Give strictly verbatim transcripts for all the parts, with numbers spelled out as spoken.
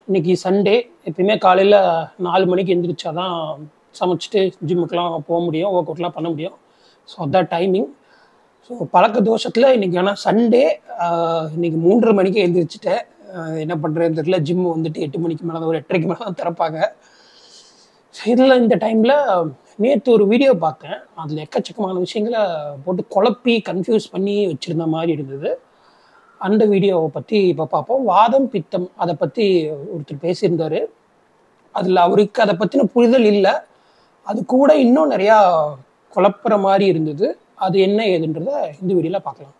இன்னைக்கு சண்டே. எப்பயுமே காலையில் நாலு மணிக்கு எழுந்திரிச்சா தான் சமைச்சிட்டு ஜிம்முக்கெலாம் போக முடியும், ஒர்க் அவுட்லாம் பண்ண முடியும். ஸோ அதான் டைமிங். ஸோ பழக்க தோஷத்தில் இன்றைக்கி ஆனால் சண்டே இன்றைக்கி மூன்றரை மணிக்கு எழுந்திரிச்சிட்டேன். என்ன பண்ணுறதுன்னு தெரியல. ஜிம்மு வந்துட்டு எட்டு மணிக்கு மேலே தான், ஒரு எட்டரைக்கு மேலே தான் திறப்பாங்க. ஸோ இதில் இந்த டைமில் நேற்று ஒரு வீடியோ பார்த்தேன். அதில் எக்கச்சக்கமான விஷயங்களை போட்டு குழப்பி கன்ஃபியூஸ் பண்ணி வச்சுருந்த மாதிரி இருந்தது. அந்த வீடியோவை பற்றி இப்போ பார்ப்போம். வாதம் பித்தம் அதை பற்றி ஒருத்தர் பேசியிருந்தார். அதில் அவருக்கு அதை பற்றின புரிதல் இல்லை. அது கூட இன்னும் நிறையா குழப்புற மாதிரி இருந்தது. அது என்ன ஏதுன்றத இந்த வீடியோவில் பார்க்கலாம்.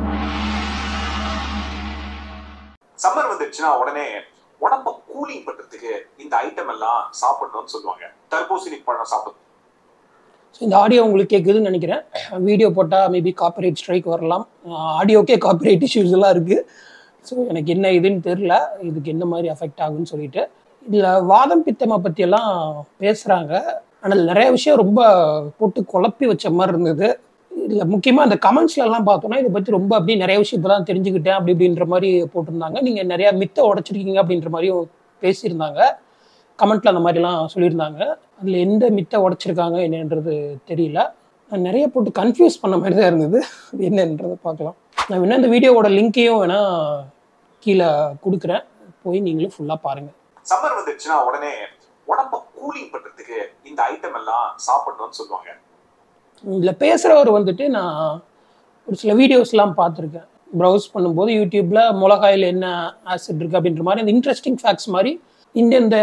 சம்மர் வந்துருச்சுன்னா உடனே உடம்ப கூலிங் பண்றதுக்கு இந்த ஐட்டம் எல்லாம் சாப்பிடணும்னு சொல்லுவாங்க. தர்பூசணி பழம் சாப்பிடும். ஸோ இந்த ஆடியோ உங்களுக்கு கேட்குதுன்னு நினைக்கிறேன். வீடியோ போட்டால் மேபி காப்பிரைட் ஸ்ட்ரைக் வரலாம். ஆடியோக்கே காப்பிரைட் இஷ்யூஸ் எல்லாம் இருக்குது. ஸோ எனக்கு என்ன இதுன்னு தெரில, இதுக்கு என்ன மாதிரி அஃபெக்ட் ஆகுன்னு சொல்லிட்டு. இதில் வாதம் பித்தமை பற்றியெல்லாம் பேசுகிறாங்க. ஆனால் நிறைய விஷயம் ரொம்ப போட்டு குழப்பி வச்ச மாதிரி இருந்தது. இதில் முக்கியமாக அந்த கமெண்ட்ஸ்லலாம் பார்த்தோன்னா இதை பற்றி ரொம்ப அப்படியே நிறைய விஷயம் இப்போ தான் தெரிஞ்சுக்கிட்டேன் அப்படி இப்படின்ற மாதிரி போட்டிருந்தாங்க. நீங்கள் நிறையா மித்தை உடச்சிருக்கீங்க அப்படின்ற மாதிரியும் பேசியிருந்தாங்க. கமெண்ட்டில் அந்த மாதிரிலாம் சொல்லியிருந்தாங்க. அதில் எந்த மித்தை உடச்சிருக்காங்க என்னன்றது தெரியல. நான் நிறைய போட்டு கன்ஃபியூஸ் பண்ண மாதிரி தான் இருந்தது. அது என்னன்றதை பார்க்கலாம். நான் வேணால் இந்த வீடியோவோட லிங்க்கையும் வேணால் கீழே கொடுக்குறேன், போய் நீங்களும் ஃபுல்லாக பாருங்கள். சம்மர் வந்துருச்சுன்னா உடனே உடம்ப கூலிங் பண்ணுறதுக்கு இந்த ஐட்டம் எல்லாம் சாப்பிடணும்னு சொல்லுவாங்க. இதில் பேசுகிறவர் வந்துட்டு நான் ஒரு சில வீடியோஸ்லாம் பார்த்துருக்கேன். ப்ரௌஸ் பண்ணும்போது யூடியூப்பில் மிளகாயில் என்ன ஆசிட் இருக்குது அப்படின்ற மாதிரி அந்த இன்ட்ரெஸ்டிங் ஃபேக்ட்ஸ் மாதிரி இந்தந்த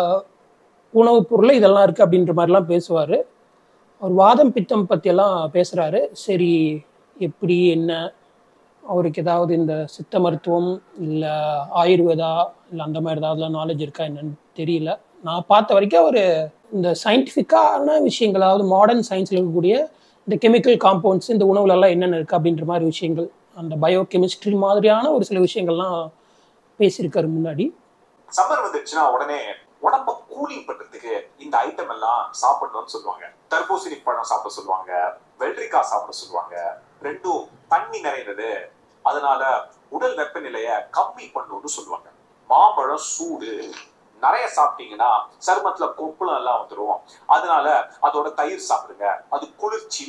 உணவுப் பொருள் இதெல்லாம் இருக்குது அப்படின்ற மாதிரிலாம் பேசுவார். அவர் வாதம் பித்தம் பற்றியெல்லாம் பேசுகிறாரு. சரி, எப்படி என்ன அவருக்கு ஏதாவது இந்த சித்த மருத்துவம் இல்லை ஆயுர்வேதா இல்லை அந்த மாதிரி ஏதாவதுலாம் நாலேஜ் இருக்கா என்னன்னு தெரியல. நான் பார்த்த வரைக்கும் அவர் இந்த சயின்டிஃபிக்கான விஷயங்கள், அதாவது மாடர்ன் சயின்ஸில் இருக்கக்கூடிய இந்த கெமிக்கல் காம்பவுண்ட்ஸ் இந்த உணவுலலாம் என்னென்ன இருக்குது அப்படின்ற மாதிரி விஷயங்கள், அந்த பயோ கெமிஸ்ட்ரி மாதிரியான ஒரு சில விஷயங்கள்லாம் பேசியிருக்காரு முன்னாடி. சம்மர் வந்துருச்சுன்னா உடனே உடம்ப கூலிங் பண்றதுக்கு இந்த ஐட்டம் எல்லாம் சாப்பிடணும்னு சொல்லுவாங்க. தர்பூசணி பழம் சாப்பிட சொல்லுவாங்க, வெள்ளரிக்காய் சாப்பிட சொல்லுவாங்க. ரெண்டும் தண்ணி நிறைந்தது, அதனால உடல் வெப்பநிலைய கம்மி பண்ணணும்னு சொல்லுவாங்க. மாம்பழம் சூடு, நிறைய சாப்பிட்டீங்கன்னா சருமத்துல கொப்புளம் எல்லாம் வந்துடும், அதனால அதோட தயிர் சாப்பிடுங்க, அது குளிர்ச்சி.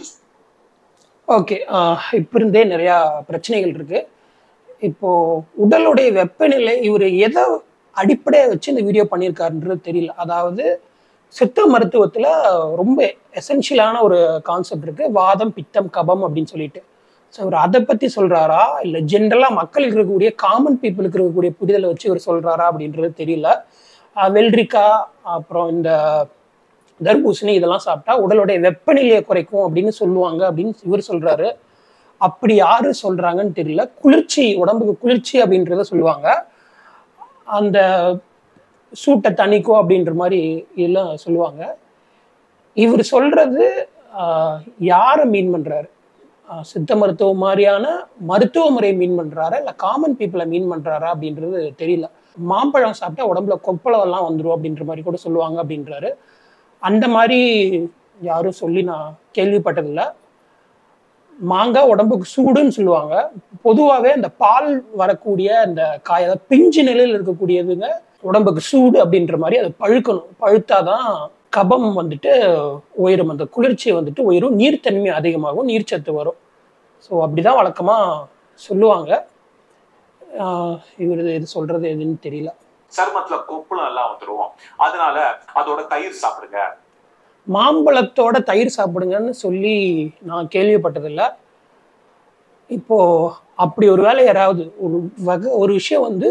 ஓகே, இப்போ இருந்தே நிறையா பிரச்சனைகள் இருக்கு. இப்போ உடலுடைய வெப்பநிலை இவர் எதை அடிப்படையை வச்சு இந்த வீடியோ பண்ணியிருக்காருன்றது தெரியல. அதாவது சித்த மருத்துவத்தில் ரொம்ப எசென்ஷியலான ஒரு கான்செப்ட் இருக்குது, வாதம் பித்தம் கபம் அப்படின்னு சொல்லிட்டு. ஸோ அவர் அதை பற்றி சொல்கிறாரா இல்லை ஜென்ரலாக மக்களுக்கு இருக்கக்கூடிய காமன் பீப்புளுக்கு இருக்கக்கூடிய புரிதலை வச்சு இவர் சொல்கிறாரா அப்படின்றது தெரியல. வெள்ளரிக்காய் அப்புறம் இந்த தர்பூசணி இதெல்லாம் சாப்பிட்டா உடலுடைய வெப்பநிலையை குறைக்கும் அப்படின்னு சொல்லுவாங்க அப்படின்னு இவர் சொல்கிறாரு. அப்படி யாரு சொல்கிறாங்கன்னு தெரியல. குளிர்ச்சி, உடம்புக்கு குளிர்ச்சி அப்படின்றத சொல்லுவாங்க, அந்த சூட்டை தணிக்கும் அப்படின்ற மாதிரி இதெல்லாம் சொல்லுவாங்க. இவர் சொல்கிறது யாரை மீன் பண்ணுறாரு? சித்த மருத்துவம் மாதிரியான மருத்துவ முறை மீன் பண்ணுறாரா இல்லை காமன் பீப்புளை மீன் பண்ணுறாரா அப்படின்றது தெரியல. மாம்பழம் சாப்பிட்டா உடம்புல கொப்பளம்லாம் வந்துடும் அப்படின்ற மாதிரி கூட சொல்லுவாங்க அப்படின்றாரு. அந்த மாதிரி யாரும் சொல்லி நான் கேள்விப்பட்டதில்லை. மாங்காய் உடம்புக்கு சூடுன்னு சொல்லுவாங்க. பொதுவாகவே அந்த பால் வரக்கூடிய அந்த காய், அதாவது பிஞ்சு நிலையில் இருக்கக்கூடியதுங்க உடம்புக்கு சூடு அப்படின்ற மாதிரி அது பழுக்கணும். பழுத்தாதான் கபம் வந்துட்டு உயரும், அந்த குளிர்ச்சியை வந்துட்டு உயரும், நீர்த்தன்மை அதிகமாகும், நீர்ச்சத்து வரும். ஸோ அப்படிதான் வழக்கமாக சொல்லுவாங்க. இவர் இது சொல்றது எதுன்னு தெரியல. சருமத்துல கொப்புளம் எல்லாம் வந்துடும், அதனால அதோட தயிர் சாப்பிடுங்க. மாம்பழத்தோட தயிர் சாப்பிடுங்கன்னு சொல்லி நான் கேள்விப்பட்டதில்லை. இப்போ அப்படி ஒரு வேளை யாராவது ஒரு வகை ஒரு விஷயம் வந்து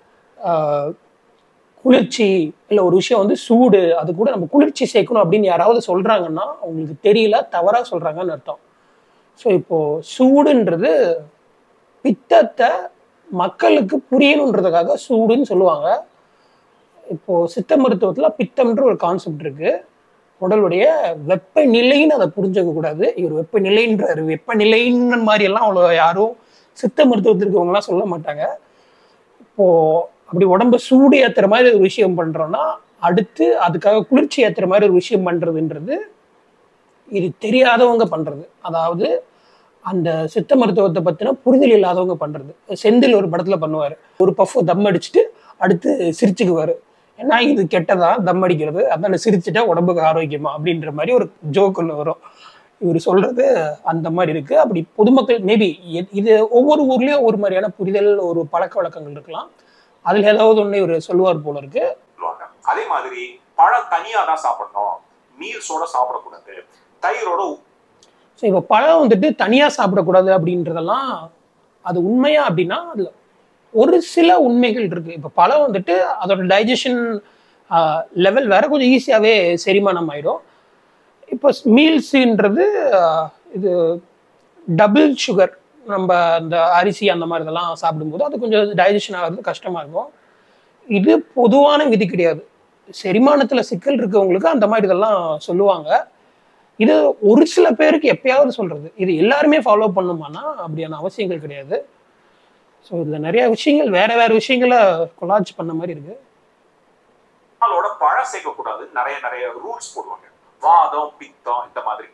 குளிர்ச்சி இல்லை ஒரு விஷயம் வந்து சூடு, அது கூட நம்ம குளிர்ச்சி சேர்க்கணும் அப்படின்னு யாராவது சொல்றாங்கன்னா அவங்களுக்கு தெரியல, தவறா சொல்றாங்கன்னு அர்த்தம். ஸோ இப்போ சூடுன்றது பித்தத்தை மக்களுக்கு புரியணுன்றதுக்காக சூடுன்னு சொல்லுவாங்க. இப்போ சித்த மருத்துவத்துல பித்தம்ன்ற ஒரு கான்செப்ட் இருக்கு. உடலுடைய வெப்பநிலைன்னு அதை புரிஞ்சுக்க கூடாது. இவர் வெப்பநிலைன்றாரு, வெப்பநிலைன்ற மாதிரி எல்லாம் அவ்வளோ யாரும் சித்த மருத்துவத்தில் இருக்கவங்கலாம் சொல்ல மாட்டாங்க. இப்போ அப்படி உடம்பு சூடு ஏற்றுற மாதிரி ஒரு விஷயம் பண்றோம்னா அடுத்து அதுக்காக குளிர்ச்சி ஏற்றுற மாதிரி ஒரு விஷயம் பண்றதுன்றது இது தெரியாதவங்க பண்றது. அதாவது அந்த சித்த மருத்துவத்தை பத்தின புரிதல் இல்லாதவங்க பண்றது. செந்தில் ஒரு படத்துல பண்ணுவாரு, ஒரு பஃப் தம் அடிச்சுட்டு அடுத்து சிரிச்சுக்குவாரு. ஏன்னா இது கெட்டதா தம் அடிக்கிறது, அதனால சிரிச்சுட்டா உடம்புக்கு ஆரோக்கியமா அப்படின்ற மாதிரி ஒரு ஜோக் ஒன்று வரும். இவர் சொல்றது அந்த மாதிரி இருக்கு. அப்படி பொதுமக்கள் மேபி இது ஒவ்வொரு ஊர்லயும் ஒரு மாதிரியான புரிதல், ஒரு பழக்க வழக்கங்கள் இருக்கலாம். அதுல ஏதாவது ஒண்ணு இவர் சொல்லுவார் போல இருக்கு. அதே மாதிரி பழம் தனியா தான் சாப்பிடணும், மீல்ஸோட சாப்பிடக்கூடாது, தயிரோட. ஸோ இப்போ பழம் வந்துட்டு தனியா சாப்பிடக்கூடாது அப்படின்றதெல்லாம் அது உண்மையா அப்படின்னா அதுல ஒரு சில உண்மைகள் இருக்கு. இப்போ பழம் வந்துட்டு அதோட டைஜஷன் லெவல் வேற கொஞ்சம் ஈஸியாவே செரிமானம் ஆயிடும். இப்போ மீல்ஸுன்றது இது டபுள் சுகர், நம்ம அந்த அரிசி அந்த மாதிரி இதெல்லாம் சாப்பிடும்போது அது கொஞ்சம் டைஜஷன் ஆகிறது கஷ்டமா இருக்கும். இது பொதுவான விதி கிடையாது. செரிமானத்துல சிக்கல் இருக்கவங்களுக்கு அந்த மாதிரி இதெல்லாம் சொல்லுவாங்க. இது ஒரு சில பேருக்கு எப்பயாவது சொல்றது, இது எல்லாருமே ஃபாலோ பண்ணுமானா அப்படியான அவசியங்கள் கிடையாது. ஸோ இதுல நிறைய விஷயங்கள் வேற வேற விஷயங்களை கொலாஜ் பண்ண மாதிரி இருக்கு. பாலோட பழம் சேர்க்கக்கூடாது, நிறைய நிறைய ரூல்ஸ் போடுவாங்க, வாதம் பித்தம் இந்த மாதிரி.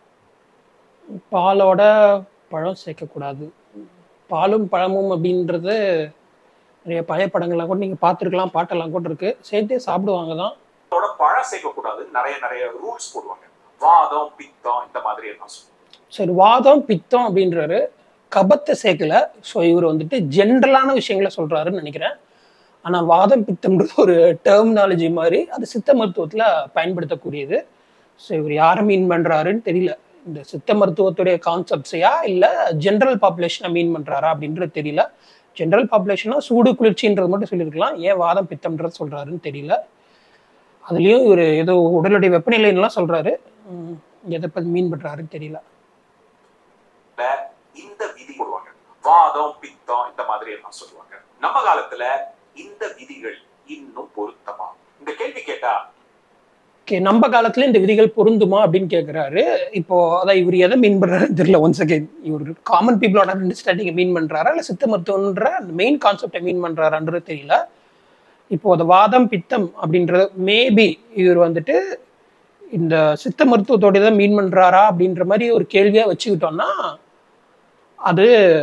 பாலோட பழம் சேர்க்கக்கூடாது, பாலும் பழமும் அப்படின்றது நிறைய பழைய படங்கள்லாம் கூட நீங்க பார்த்துருக்கலாம், பாட்டெல்லாம் கூட இருக்கு, சேர்த்தே சாப்பிடுவாங்க தான். பழம் சேர்க்கக்கூடாது, நிறைய நிறைய ரூல்ஸ் போடுவாங்க, வாதம் பித்தம் இந்த மாதிரி எல்லாம். சரி, வாதம் பித்தம் அப்படின்றாரு, கபத்தை சேர்க்கல. ஸோ இவர் வந்துட்டு ஜென்ரலான விஷயங்களை சொல்றாருன்னு நினைக்கிறேன். ஆனா வாதம் பித்தம்ன்றது ஒரு டெர்மினாலஜி மாதிரி, அது சித்த மருத்துவத்துல பயன்படுத்தக்கூடியது. ஸோ இவர் யாரை மீன் பண்றாருன்னு தெரியல. இந்த சித்த மருத்துவத்துடைய கான்செப்ட்ஸையா இல்ல ஜென்ரல் பாப்புலேஷனை மீன் பண்றாரா அப்படின்றது தெரியல. ஜென்ரல் பாப்புலேஷனா சூடு குளிர்ச்சின்றது மட்டும் சொல்லியிருக்கலாம், ஏன் வாதம் பித்தம்ன்றது சொல்றாருன்னு தெரியல. அதுலயும் இவர் ஏதோ உடலுடைய வெப்பநிலைலாம் சொல்றாரு, எதை பத்தி மீன் பண்றாருன்னு தெரியல. இந்த விதி போடுவாங்க, வாதம் பித்தம் இந்த மாதிரி எல்லாம் சொல்லுவாங்க. நம்ம காலத்துல இந்த விதிகள் இன்னும் பொருத்தமா? இந்த கேள்வி கேட்டா நம்ம காலத்துல இந்த விதிகள் பொருந்துமா அப்படின்னு கேட்கிறாரு. இப்போ அதான் இவர் எதை மீன் பண்றாருன்னு தெரியல. ஒன்ஸ் அகைன் இவர் காமன் பீப்புளோட அண்டர்ஸ்டாண்டிங்கை மீன் பண்றாரா இல்ல சித்த மருத்துவன்ற மெயின் கான்செப்டை மீன் பண்றாரான்றது தெரியல. இப்போ அந்த வாதம் பித்தம் அப்படின்றது மேபி இவர் வந்துட்டு இந்த சித்த மருத்துவத்தோட தான் மீன் பண்றாரா அப்படின்ற மாதிரி ஒரு கேள்வியா வச்சுக்கிட்டோம்னா அது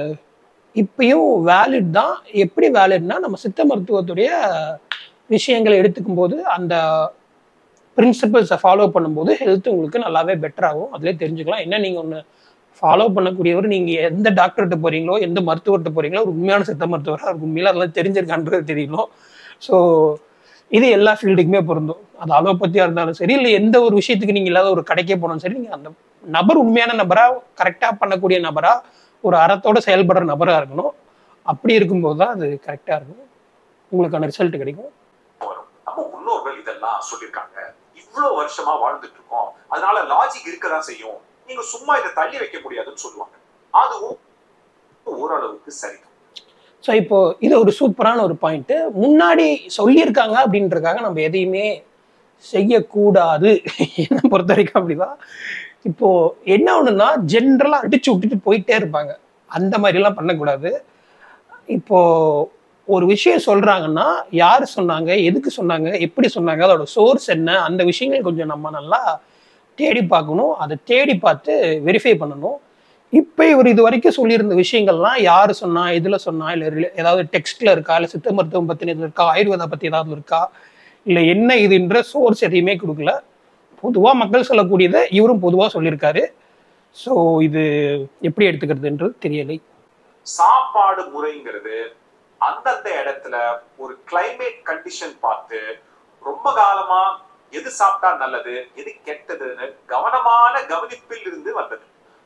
இப்பயும் வேலிட் தான். எப்படி வேலிட்னா, நம்ம சித்த மருத்துவத்துடைய விஷயங்களை எடுத்துக்கும் போது அந்த பிரின்சிபல்ஸை ஃபாலோ பண்ணும்போது ஹெல்த் உங்களுக்கு நல்லாவே பெட்டர் ஆகும். அதுலேயே தெரிஞ்சுக்கலாம். என்ன நீங்கள் ஒன்று ஃபாலோ பண்ணக்கூடியவர், நீங்கள் எந்த டாக்டர்கிட்ட போறீங்களோ எந்த மருத்துவர்கிட்ட போறீங்களோ ஒரு உண்மையான சித்த மருத்துவராக இருக்கும், உண்மையில அதெல்லாம் தெரிஞ்சிருக்கான்றது தெரியணும். ஸோ இது எல்லா ஃபீல்டுக்குமே பொருந்தும். அது அலோபதியாக இருந்தாலும் சரி, இல்லை எந்த ஒரு விஷயத்துக்கு நீங்கள் இல்லாத ஒரு கடைக்கே போனாலும் சரி, நீங்கள் அந்த நபர் உண்மையான நபராக கரெக்டாக பண்ணக்கூடிய நபராக ஒரு அறத்தோட செயல்படுற நபராக இருக்கணும். அப்படி இருக்கும்போது தான் அது கரெக்டாக இருக்கும், உங்களுக்கான ரிசல்ட் கிடைக்கும். நம்ம முன்னோர்கள் இதெல்லாம் சொல்லியிருக்காங்க, இவ்வளவு வருஷமா வாழ்ந்துட்டு இருக்கோம், அதனால லாஜிக் இருக்கதான் செய்யும், நீங்க சும்மா இதை தள்ளி வைக்க முடியாதுன்னு சொல்லுவாங்க. அதுவும் ஓரளவுக்கு சரி. ஸோ இப்போ இது ஒரு சூப்பரான ஒரு பாயிண்ட். முன்னாடி சொல்லியிருக்காங்க அப்படின்றதுக்காக நம்ம எதையுமே செய்யக்கூடாது, என்ன பொறுத்த வரைக்கும் அப்படிதான். இப்போ என்ன ஒண்ணுன்னா, ஜென்ரலா அடிச்சு விட்டுட்டு போயிட்டே இருப்பாங்க, அந்த மாதிரி எல்லாம் பண்ணக்கூடாது. இப்போ ஒரு விஷயம் சொல்றாங்கன்னா யாரு சொன்னாங்க, எதுக்கு சொன்னாங்க, எப்படி சொன்னாங்க, அதோட சோர்ஸ் என்ன, அந்த விஷயங்கள் கொஞ்சம் நம்ம நல்லா தேடி பார்க்கணும். அதை தேடி பார்த்து வெரிஃபை பண்ணணும். இப்போ இவர் இது வரைக்கும் சொல்லியிருந்த விஷயங்கள்லாம் யாரு சொன்னா, எதுல சொன்னா, இல்லை ஏதாவது டெக்ஸ்ட்ல இருக்கா, இல்லை சித்த மருத்துவம் பத்தின இது இருக்கா, ஆயுர்வேதா பத்தி ஏதாவது இருக்கா, இல்லை என்ன இதுன்ற சோர்ஸ் எதையுமே கொடுக்கல. பொதுவா மக்கள் சொல்லக்கூடியதை இவரும் பொதுவா சொல்லியிருக்காரு. ஸோ இது எப்படி எடுத்துக்கிறதுன்றது தெரியலை. சாப்பாடு முறைங்கிறது அந்தந்த இடத்துல ஒரு கிளைமேட் கண்டிஷன் பார்த்து ரொம்ப காலமா எது சாப்பிட்டா நல்லது எது கெட்டதுன்னு கவனமான கவனிப்பில் இருந்து வந்தது.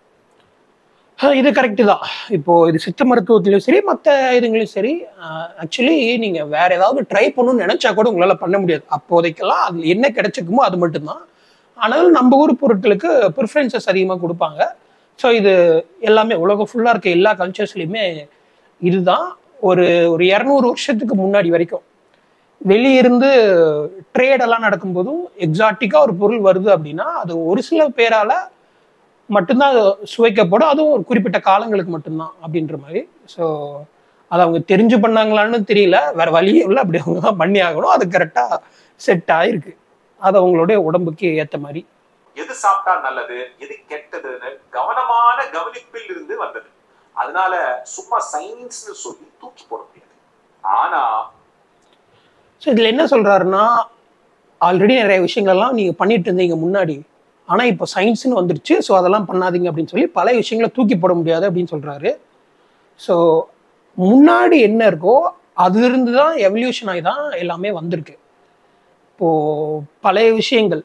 இது கரெக்டு தான். இப்போ இது சித்த மருத்துவத்திலையும் சரி, மற்ற இதுங்களையும் சரி, ஆக்சுவலி நீங்க வேற ஏதாவது ட்ரை பண்ணணும்னு நினைச்சா கூட உங்களால பண்ண முடியாது. அப்போதைக்கெல்லாம் அது என்ன கிடைச்சிக்குமோ அது மட்டும்தான். ஆனாலும் நம்ம ஊர் பொருட்களுக்கு ப்ரிஃபரன்சஸ் அதிகமாக கொடுப்பாங்க. ஸோ இது எல்லாமே உலகம் ஃபுல்லாக இருக்க எல்லா கல்ச்சர்ஸ்லையுமே இதுதான். ஒரு ஒரு இரநூறு வருஷத்துக்கு முன்னாடி வரைக்கும் வெளியிருந்து ட்ரேடெல்லாம் நடக்கும்போதும் எக்ஸாட்டிக்காக ஒரு பொருள் வருது அப்படின்னா அது ஒரு சில பேரால் மட்டும்தான் சுவைக்கப்படும், அதுவும் ஒரு குறிப்பிட்ட காலங்களுக்கு மட்டும்தான் அப்படின்ற மாதிரி. ஸோ அதை அவங்க தெரிஞ்சு பண்ணாங்களான்னு தெரியல, வேற வழியே இல்லை, அப்படி அவங்க தான் பண்ணி ஆகணும். அது கரெக்டாக செட் ஆகிருக்கு, அது அவங்களுடைய உடம்புக்கு ஏற்ற மாதிரி. எது சாப்பிட்டா நல்லது எது கெட்டதுன்னு கவனமான கவனிப்பில் இருந்து வந்தது. அதனால சும்மா சயின்ஸ்னு சொல்லி தூக்கி போட முடியாது. ஆனா ஸோ இதில் என்ன சொல்கிறாருன்னா, ஆல்ரெடி நிறைய விஷயங்கள்லாம் நீங்கள் பண்ணிட்டு இருந்தீங்க முன்னாடி, ஆனால் இப்போ சயின்ஸ்னு வந்துருச்சு, ஸோ அதெல்லாம் பண்ணாதீங்க அப்படின்னு சொல்லி பல விஷயங்களை தூக்கி போட முடியாது அப்படின்னு சொல்கிறாரு. ஸோ முன்னாடி என்ன இருக்கோ அதுலேருந்து தான் எவல்யூஷன் ஆகி தான் எல்லாமே வந்திருக்கு. இப்போது பழைய விஷயங்கள்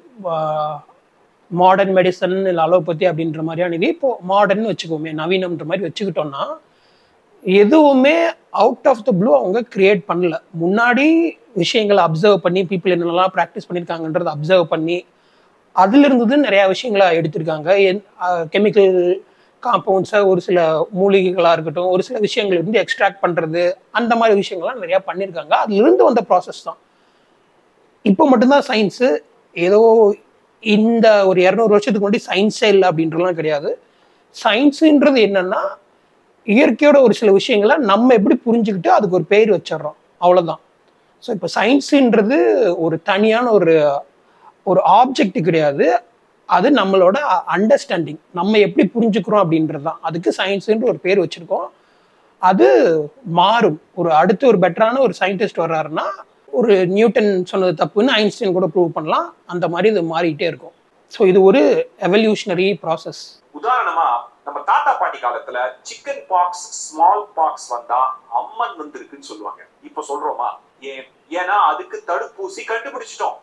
மாடர்ன் மெடிசன் இல்லை அலோபதி அப்படின்ற மாதிரியான இது இப்போது மாடர்ன் வச்சுக்கோமே, நவீனம்ன்ற மாதிரி வச்சுக்கிட்டோம்னா, எதுவுமே அவுட் ஆஃப் த ப்ளூ அவங்க கிரியேட் பண்ணல. முன்னாடி விஷயங்களை அப்சர்வ் பண்ணி பீப்புள் என்னென்னலாம் ப்ராக்டிஸ் பண்ணியிருக்காங்கன்றதை அப்சர்வ் பண்ணி அதிலிருந்து நிறையா விஷயங்களை எடுத்திருக்காங்க. என் கெமிக்கல் காம்பவுண்ட்ஸை ஒரு சில மூலிகைகளாக இருக்கட்டும், ஒரு சில விஷயங்கள் இருந்து எக்ஸ்ட்ராக்ட் பண்ணுறது, அந்த மாதிரி விஷயங்கள்லாம் நிறையா பண்ணியிருக்காங்க. அதுலேருந்து வந்த ப்ராசஸ் தான். இப்போ மட்டும்தான் சயின்ஸு. ஏதோ இந்த ஒரு இரநூறு வருஷத்துக்கு முன்னாடி சயின்ஸே இல்லை அப்படின்றலாம் கிடையாது. சயின்ஸுன்றது என்னென்னா, இயற்கையோட ஒரு சில விஷயங்களை நம்ம எப்படி புரிஞ்சுக்கிட்டு அதுக்கு ஒரு பேர் வச்சிடறோம், அவ்வளோதான். ஸோ இப்போ சயின்ஸுன்றது ஒரு தனியான ஒரு ஒரு ஆப்ஜெக்ட் கிடையாது. அது நம்மளோட அண்டர்ஸ்டாண்டிங், நம்ம எப்படி புரிஞ்சுக்கிறோம் அப்படின்றது தான். அதுக்கு சயின்ஸுன்ற ஒரு பேர் வச்சுருக்கோம். அது மாறும். ஒரு அடுத்து ஒரு பெட்டரான ஒரு சயின்டிஸ்ட் வர்றாருன்னா, ஒரு நியூட்டன் சொன்னது தப்புன்னு ஐன்ஸ்டைன் கூட ப்ரூவ் பண்ணலாம். அந்த மாதிரி இது மாறிட்டே இருக்கும். ஸோ இது ஒரு எவல்யூஷனரி ப்ராசஸ். உதாரணமா நம்ம தாத்தா பாட்டி காலத்துல சிக்கன் பாக்ஸ், ஸ்மால் பாக்ஸ் வந்தா அம்மன் வந்திருக்குன்னு சொல்லுவாங்க. இப்ப சொல்றோமா? ஏன்? ஏன்னா அதுக்கு தடுப்பூசி கண்டுபிடிச்சிட்டோம்.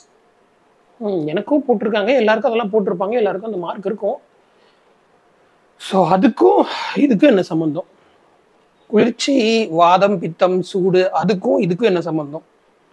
எனக்கும் போட்டிருக்காங்க, எல்லாருக்கும் அதெல்லாம் போட்டிருப்பாங்க, எல்லாருக்கும் அந்த மார்க் இருக்கும். ஸோ அதுக்கும் இதுக்கும் என்ன சம்பந்தம்? குளிர்ச்சி, வாதம், பித்தம், சூடு, அதுக்கும் இதுக்கும் என்ன சம்பந்தம்?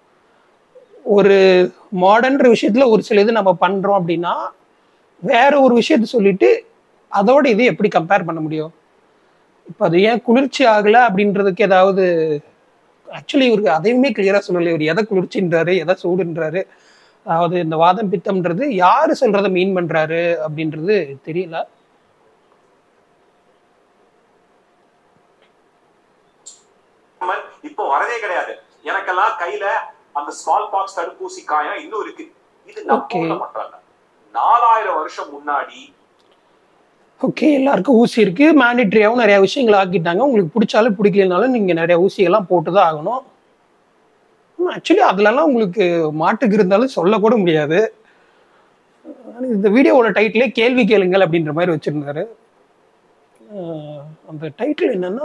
ஒரு மாடர்ன்ற விஷயத்துல ஒரு சில இது நம்ம பண்றோம் அப்படின்னா, வேற ஒரு விஷயத்த சொல்லிட்டு அதோட இது எப்படி கம்பேர் பண்ண முடியும்? இப்போ அது ஏன் குளிர்ச்சி ஆகலை அப்படின்றதுக்கு ஏதாவது ஆக்சுவலி இவருக்கு அதையுமே கிளியரா சொல்லலை. இவர் எதை குளிர்ச்சின்றாரு, எதை சூடுன்றாரு, அதாவது இந்த வாதம் பித்தம்ன்றது யாரு சொல்றதை மீன் பண்றாரு அப்படின்றது தெரியல. இப்போ வரதே கிடையாது. எனக்கெல்லாம் கையில அந்த ஸ்மால் பாக்ஸ் தடுப்பூசி காயம் இன்னும் இருக்கு. இது நம்ம பண்றாங்க நாலாயிரம் வருஷம் முன்னாடி. ஓகே, எல்லாருக்கும் ஊசி இருக்கு, மேண்டிட்ரியாவும் நிறைய விஷயங்கள் ஆக்கிட்டாங்க. உங்களுக்கு பிடிச்சாலும் பிடிக்கலனாலும் நீங்க நிறைய ஊசியெல்லாம் போட்டுதான் ஆகணும். ஆக்சுவலி அதுலலாம் உங்களுக்கு மாட்டுக்கு இருந்தாலும் சொல்லக்கூட முடியாது. இந்த வீடியோவோட டைட்டிலே கேள்வி கேளுங்கள் அப்படின்ற மாதிரி வச்சிருந்தாரு. அந்த டைட்டில் என்னன்னா,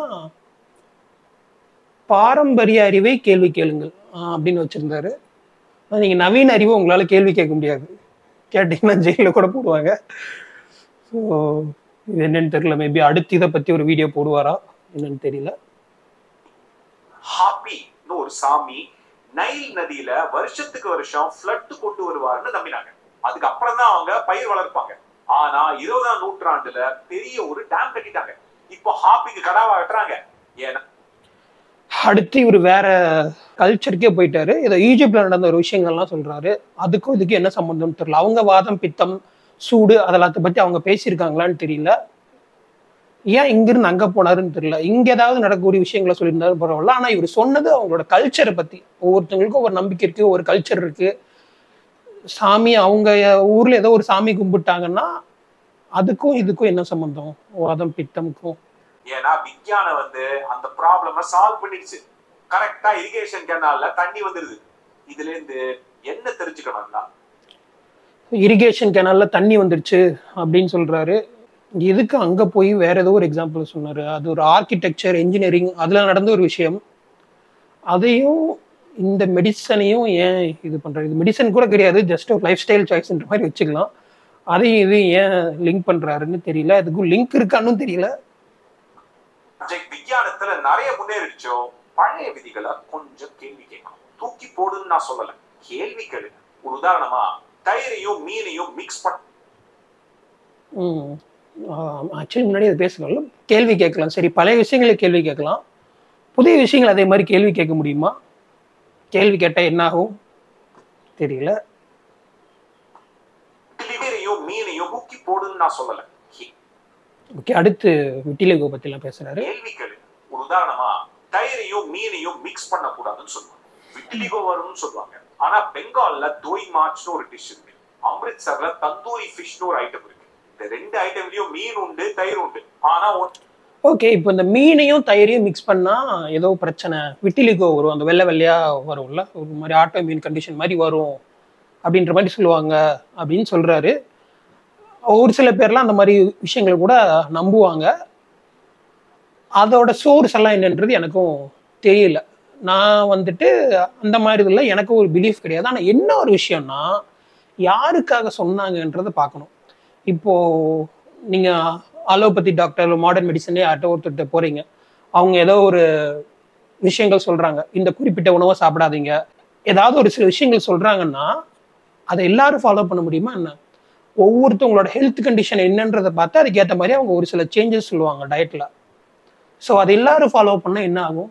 பாரம்பரிய அறிவை கேள்வி கேளுங்கள் அப்படின்னு வச்சிருந்தாரு. நீங்க நவீன அறிவை உங்களால கேள்வி கேட்க முடியாது, கேட்டீங்கன்னா ஜெயில கூட போடுவாங்க. ஸோ இது என்னன்னு தெரியல. மேபி அடுத்து இதை பத்தி ஒரு வீடியோ போடுவாரா என்னன்னு தெரியல. ஹாப்பின்னு ஒரு சாமி நைல் நதியில வருஷத்துக்கு வருஷம் ஃப்ளட் கொண்டு வருவாருன்னு நம்பினாங்க. அதுக்கப்புறம் தான் அவங்க பயிர் வளர்ப்பாங்க. ஆனா இருபதாம் நூற்றாண்டுல பெரிய ஒரு டேம் கட்டிட்டாங்க. இப்போ ஹாப்பிக்கு கடாவா வெட்டுறாங்க. ஏன்னா அடுத்து இவர் வேற கல்ச்சருக்கே போயிட்டாரு. ஏதோ ஈஜிப்ட்ல நடந்த ஒரு விஷயங்கள்லாம் சொல்றாரு. அதுக்கும் இதுக்கு என்ன சம்பந்தம்னு தெரியல. அவங்க வாதம், பித்தம், சூடு அதெல்லாத்த பத்தி அவங்க பேசியிருக்காங்களான்னு தெரியல. ஏன் இங்கிருந்து அங்க போனாருன்னு தெரியல. இங்க ஏதாவது நடக்கக்கூடிய விஷயங்களை சொல்லியிருந்தாரு பரவாயில்ல. ஆனா இவர் சொன்னது அவங்களோட கல்ச்சரை பத்தி. ஒவ்வொருத்தவங்களுக்கும் ஒரு நம்பிக்கை இருக்கு, ஒரு கல்ச்சர் இருக்கு. சாமி அவங்க ஊர்ல ஏதோ ஒரு சாமி கும்பிட்டாங்கன்னா அதுக்கும் இதுக்கும் என்ன சம்பந்தம், வாதம் பித்தம்க்கும்? ஏன்னா விஞ்ஞானம் வந்து அந்த ப்ராப்ளம சால்வ் பண்ணிடுச்சு. கரெக்டா இரிகேஷன் கேனால்ல தண்ணி வந்துருது. இதுல இருந்து என்ன தெரிஞ்சுக்கணும்னா, இரிகேஷன் கேனால்ல தண்ணி வந்துருச்சு அப்படின்னு சொல்றாரு. எதுக்கு அங்க போய் வேற ஏதோ ஒரு எக்ஸாம்பிள் சொன்னாரு. அது ஒரு ஆர்கிடெக்சர், என்ஜினியரிங் அதுல நடந்த ஒரு விஷயம். அதையும் இந்த மெடிசனையும் ஏன் இது பண்றாரு? இது மெடிசன் கூட கிடையாது, ஜஸ்ட் ஒரு லைஃப் ஸ்டைல் சாய்ஸ்ன்ற மாதிரி வச்சுக்கலாம். அதையும் இது ஏன் லிங்க் பண்றாருன்னு தெரியல. அதுக்கும் லிங்க் இருக்கான்னு தெரியல. விஞ்ஞானத்துல நிறைய முன்னேறிச்சோ, பழைய விதிகளை கொஞ்சம் கேள்வி கேட்கணும். தூக்கி போடுன்னு நான் சொல்லல, கேள்வி கேளு. ஒரு உதாரணமா தயிரையும் மீனையும் மிக்ஸ் பண்ண ஆக்சுவலி முன்னாடி அதை பேசலாம், கேள்வி கேட்கலாம். சரி, பழைய விஷயங்களை கேள்வி கேட்கலாம், புதிய விஷயங்கள் அதே மாதிரி கேள்வி கேட்க முடியுமா? கேள்வி கேட்டா என்ன ஆகும் தெரியல. தயிரையும் மீனையும் தூக்கி போடுன்னு நான் சொல்லல. ஓகே, அடுத்து விட்டிலிகோ பத்தி எல்லாம் பேசுறாரு. கேள்வி கேளு. ஒரு உதாரணமா தயிரையும் மீனையும் மிக்ஸ் பண்ண கூடாதுன்னு சொல்லுவாங்க. விட்டிலிகோ வரும்னு சொல்லுவாங்க. ஆனா பெங்கால்ல தோய் மாச்னு ஒரு டிஷ் இருக்கு. அம்ரித்சர்ல தந்தூரி ஃபிஷ்னு ஒரு ஐட்டம் இருக்கு. இந்த ரெண்டு ஐட்டம்லயும் மீன் உண்டு, தயிர் உண்டு. ஆனா ஓகே, இப்போ இந்த மீனையும் தயிரையும் மிக்ஸ் பண்ணால் ஏதோ பிரச்சனை, விட்டிலிகோ வரும், அந்த வெள்ளை வெள்ளையாக வரும்ல, ஒரு மாதிரி ஆட்டோ இம்யூன் கண்டிஷன் மாதிரி வரும் அப்படின்ற மாதிரி சொல்லுவாங்க அப்படின்னு சொல்கிறாரு. ஒரு சில பேர்லாம் அந்த மாதிரி விஷயங்களை கூட நம்புவாங்க. அதோட சோர்ஸ் எல்லாம் என்னன்றது எனக்கும் தெரியல. நான் வந்துட்டு அந்த மாதிரி இதில் எனக்கு ஒரு பிலீஃப் கிடையாது. ஆனால் என்ன ஒரு விஷயம்னா, யாருக்காக சொன்னாங்கன்றதை பார்க்கணும். இப்போது நீங்கள் அலோபதி டாக்டர், மாடர்ன் மெடிசனே யார்கிட்ட ஒருத்தர்கிட்ட போகிறீங்க, அவங்க ஏதோ ஒரு விஷயங்கள் சொல்கிறாங்க, இந்த குறிப்பிட்ட உணவை சாப்பிடாதீங்க, ஏதாவது ஒரு சில விஷயங்கள் சொல்கிறாங்கன்னா அதை எல்லாரும் ஃபாலோ பண்ண முடியுமா என்ன? ஒவ்வொருத்தவங்களோட ஹெல்த் கண்டிஷன் என்னன்றதை பார்த்து அதுக்கேற்ற மாதிரி அவங்க ஒரு சில சேஞ்சஸ் சொல்லுவாங்க டயட்டில். ஸோ அது எல்லாரும் ஃபாலோ பண்ணால் என்ன ஆகும்?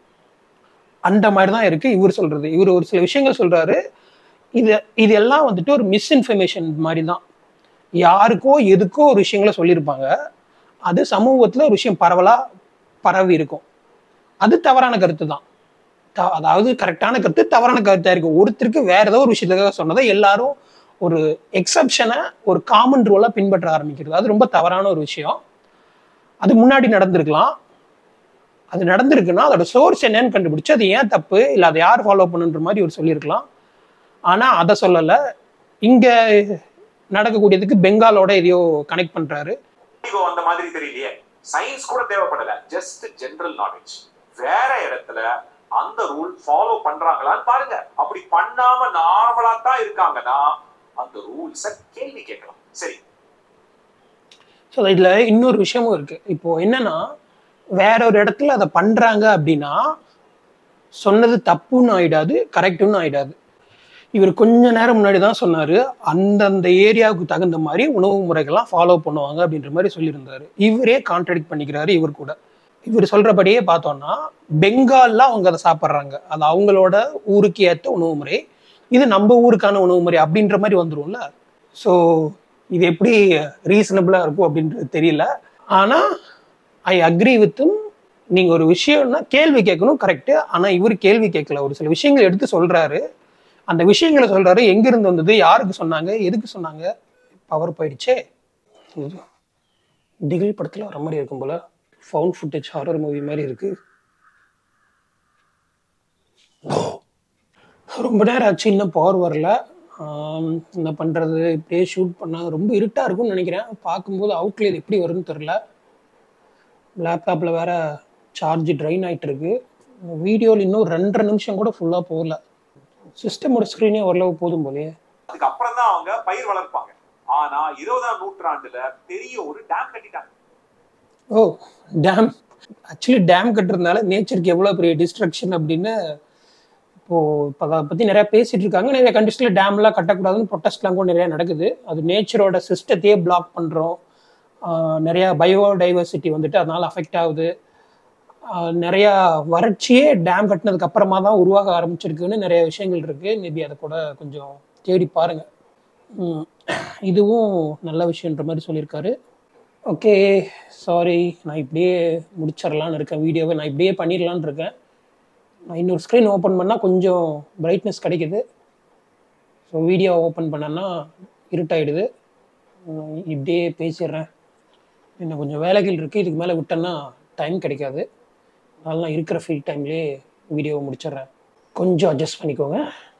அந்த மாதிரி தான் இருக்குது இவர் சொல்கிறது. இவர் ஒரு சில விஷயங்கள் சொல்கிறாரு. இது இது எல்லாம் வந்துட்டு ஒரு மிஸ்இன்ஃபர்மேஷன் மாதிரி தான். யாருக்கோ எதுக்கோ ஒரு விஷயங்களை சொல்லியிருப்பாங்க, அது சமூகத்தில் ஒரு விஷயம் பரவலாக பரவி இருக்கும். அது தவறான கருத்து தான். த அதாவது கரெக்டான கருத்து தவறான கருத்தாக இருக்கும். ஒருத்தருக்கு வேற ஏதோ ஒரு விஷயத்துக்காக சொன்னதை எல்லாரும் ஒரு எக்ஸப்ஷனை ஒரு காமன் ரூலாக பின்பற்ற ஆரம்பிக்கிறது, அது ரொம்ப தவறான ஒரு விஷயம். அது முன்னாடி நடந்திருக்கலாம். அது நடந்திருக்குன்னா அதோட சோர்ஸ் என்னன்னு கண்டுபிடிச்சு அது ஏன் தப்பு, இல்லை அதை யார் ஃபாலோ பண்ணுன்ற மாதிரி ஒரு சொல்லியிருக்கலாம். ஆனால் அதை சொல்லலை. இங்கே நடக்கக்கூடியதுக்கு பெங்காலோட எதையோ கனெக்ட் பண்றாரு. அந்த மாதிரி தெரியலையே, சயின்ஸ் கூட தேவைப்படல, ஜஸ்ட் ஜெனரல் நாலேஜ். வேற இடத்துல அந்த ரூல் ஃபாலோ பண்றாங்களான்னு பாருங்க. அப்படி பண்ணாம நார்மலா தான் இருக்காங்கன்னா அந்த ரூல்ஸை கேள்வி கேட்கலாம். சரி, ஸோ இதுல இன்னொரு விஷயமும் இருக்கு. இப்போ என்னன்னா, வேற ஒரு இடத்துல அதை பண்றாங்க அப்படின்னா சொன்னது தப்புன்னு ஆயிடாது, கரெக்டுன்னு ஆயிடாது. இவர் கொஞ்ச நேரம் முன்னாடி தான் சொன்னாரு, அந்தந்த ஏரியாவுக்கு தகுந்த மாதிரி உணவு முறைகள்லாம் ஃபாலோ பண்ணுவாங்க அப்படின்ற மாதிரி சொல்லியிருந்தாரு. இவரே கான்ட்ராடிக்ட் பண்ணிக்கிறாரு இவர் கூட. இவர் சொல்றபடியே பார்த்தோம்னா பெங்கால்ல அவங்க அதை சாப்பிட்றாங்க, அது அவங்களோட ஊருக்கு ஏற்ற உணவு முறை, இது நம்ம ஊருக்கான உணவு முறை அப்படின்ற மாதிரி வந்துரும்ல. ஸோ இது எப்படி ரீசனபிளா இருக்கும் அப்படின்றது தெரியல. ஆனா ஐ அக்ரி வித்தும். நீங்க ஒரு விஷயம்னா கேள்வி கேட்கணும், கரெக்டு. ஆனா இவர் கேள்வி கேட்கல, ஒரு சில விஷயங்கள் எடுத்து சொல்றாரு. அந்த விஷயங்களை சொல்றாரு, எங்கிருந்து வந்தது, யாருக்கு சொன்னாங்க, எதுக்கு சொன்னாங்க. பவர் போயிடுச்சே. திகில் படத்துல வர மாதிரி இருக்கும் போல, ஃபவுண்ட் ஃபுட்டேஜ் ஹாரர் மூவி மாதிரி இருக்கு. ரொம்ப நேரம் ஆச்சு, இன்னும் பவர் வரல. என்ன பண்றது, இப்படியே ஷூட் பண்ணாங்க. ரொம்ப இருட்டா இருக்கும்னு நினைக்கிறேன். பார்க்கும்போது அவுட்லேட் எப்படி வரும்னு தெரில. லேப்டாப்ல வேற சார்ஜ் ட்ரைன் ஆயிட்டு இருக்கு. வீடியோவில் இன்னும் ரெண்டரை நிமிஷம் கூட ஃபுல்லா போகல. சிஸ்டமோட ஸ்கிரீனே ஓரளவு போதும் போலயே. அதுக்கு அப்புறம் தான் அவங்க பயிர் வளர்ப்பாங்க. ஆனா இருபதாம் நூற்றாண்டுல பெரிய ஒரு டேம் கட்டிட்டாங்க. Oh, dam. ஆக்சுவலி டேம் கட்டுறதுனால நேச்சருக்கு எவ்வளவு பெரிய டிஸ்ட்ரக்ஷன் அப்படின்னு இப்போ இப்போ அதை பத்தி நிறைய பேசிட்டு இருக்காங்க. நிறைய கண்ட்ரிஸ்ல டேம் எல்லாம் கட்டக்கூடாதுன்னு ப்ரொட்டஸ்ட்லாம் கூட நிறைய நடக்குது. அது நேச்சரோட சிஸ்டத்தையே பிளாக் பண்றோம். நிறைய பயோடைவர்சிட்டி வந்துட்டு அதனால அஃபெக்ட் ஆகுது. நிறைய வறட்சியே டேம் கட்டினதுக்கு அப்புறமா தான் உருவாக ஆரம்பிச்சிருக்குன்னு நிறைய விஷயங்கள் இருக்கு. மேபி அதை கூட கொஞ்சம் தேடி பாருங்க. இதுவும் நல்ல விஷயன்ற மாதிரி சொல்லியிருக்காரு. ஓகே, சாரி, நான் இப்படியே முடிச்சிடலான்னு இருக்கேன் வீடியோவை. நான் இப்படியே பண்ணிடலான்னு இருக்கேன். நான் இன்னொரு ஸ்க்ரீன் ஓப்பன் பண்ணால் கொஞ்சம் பிரைட்னஸ் கிடைக்குது. ஸோ வீடியோ ஓப்பன் பண்ணேன்னா இருட்டாயிடுது. இப்படியே பேசிடுறேன். இன்னும் கொஞ்சம் வேலைகள் இருக்குது, இதுக்கு மேலே விட்டேன்னா டைம் கிடைக்காது. அதனால நான் இருக்கிற ஃப்ரீ டைம்லேயே வீடியோவை முடிச்சிடுறேன். கொஞ்சம் அட்ஜஸ்ட் பண்ணிக்கோங்க.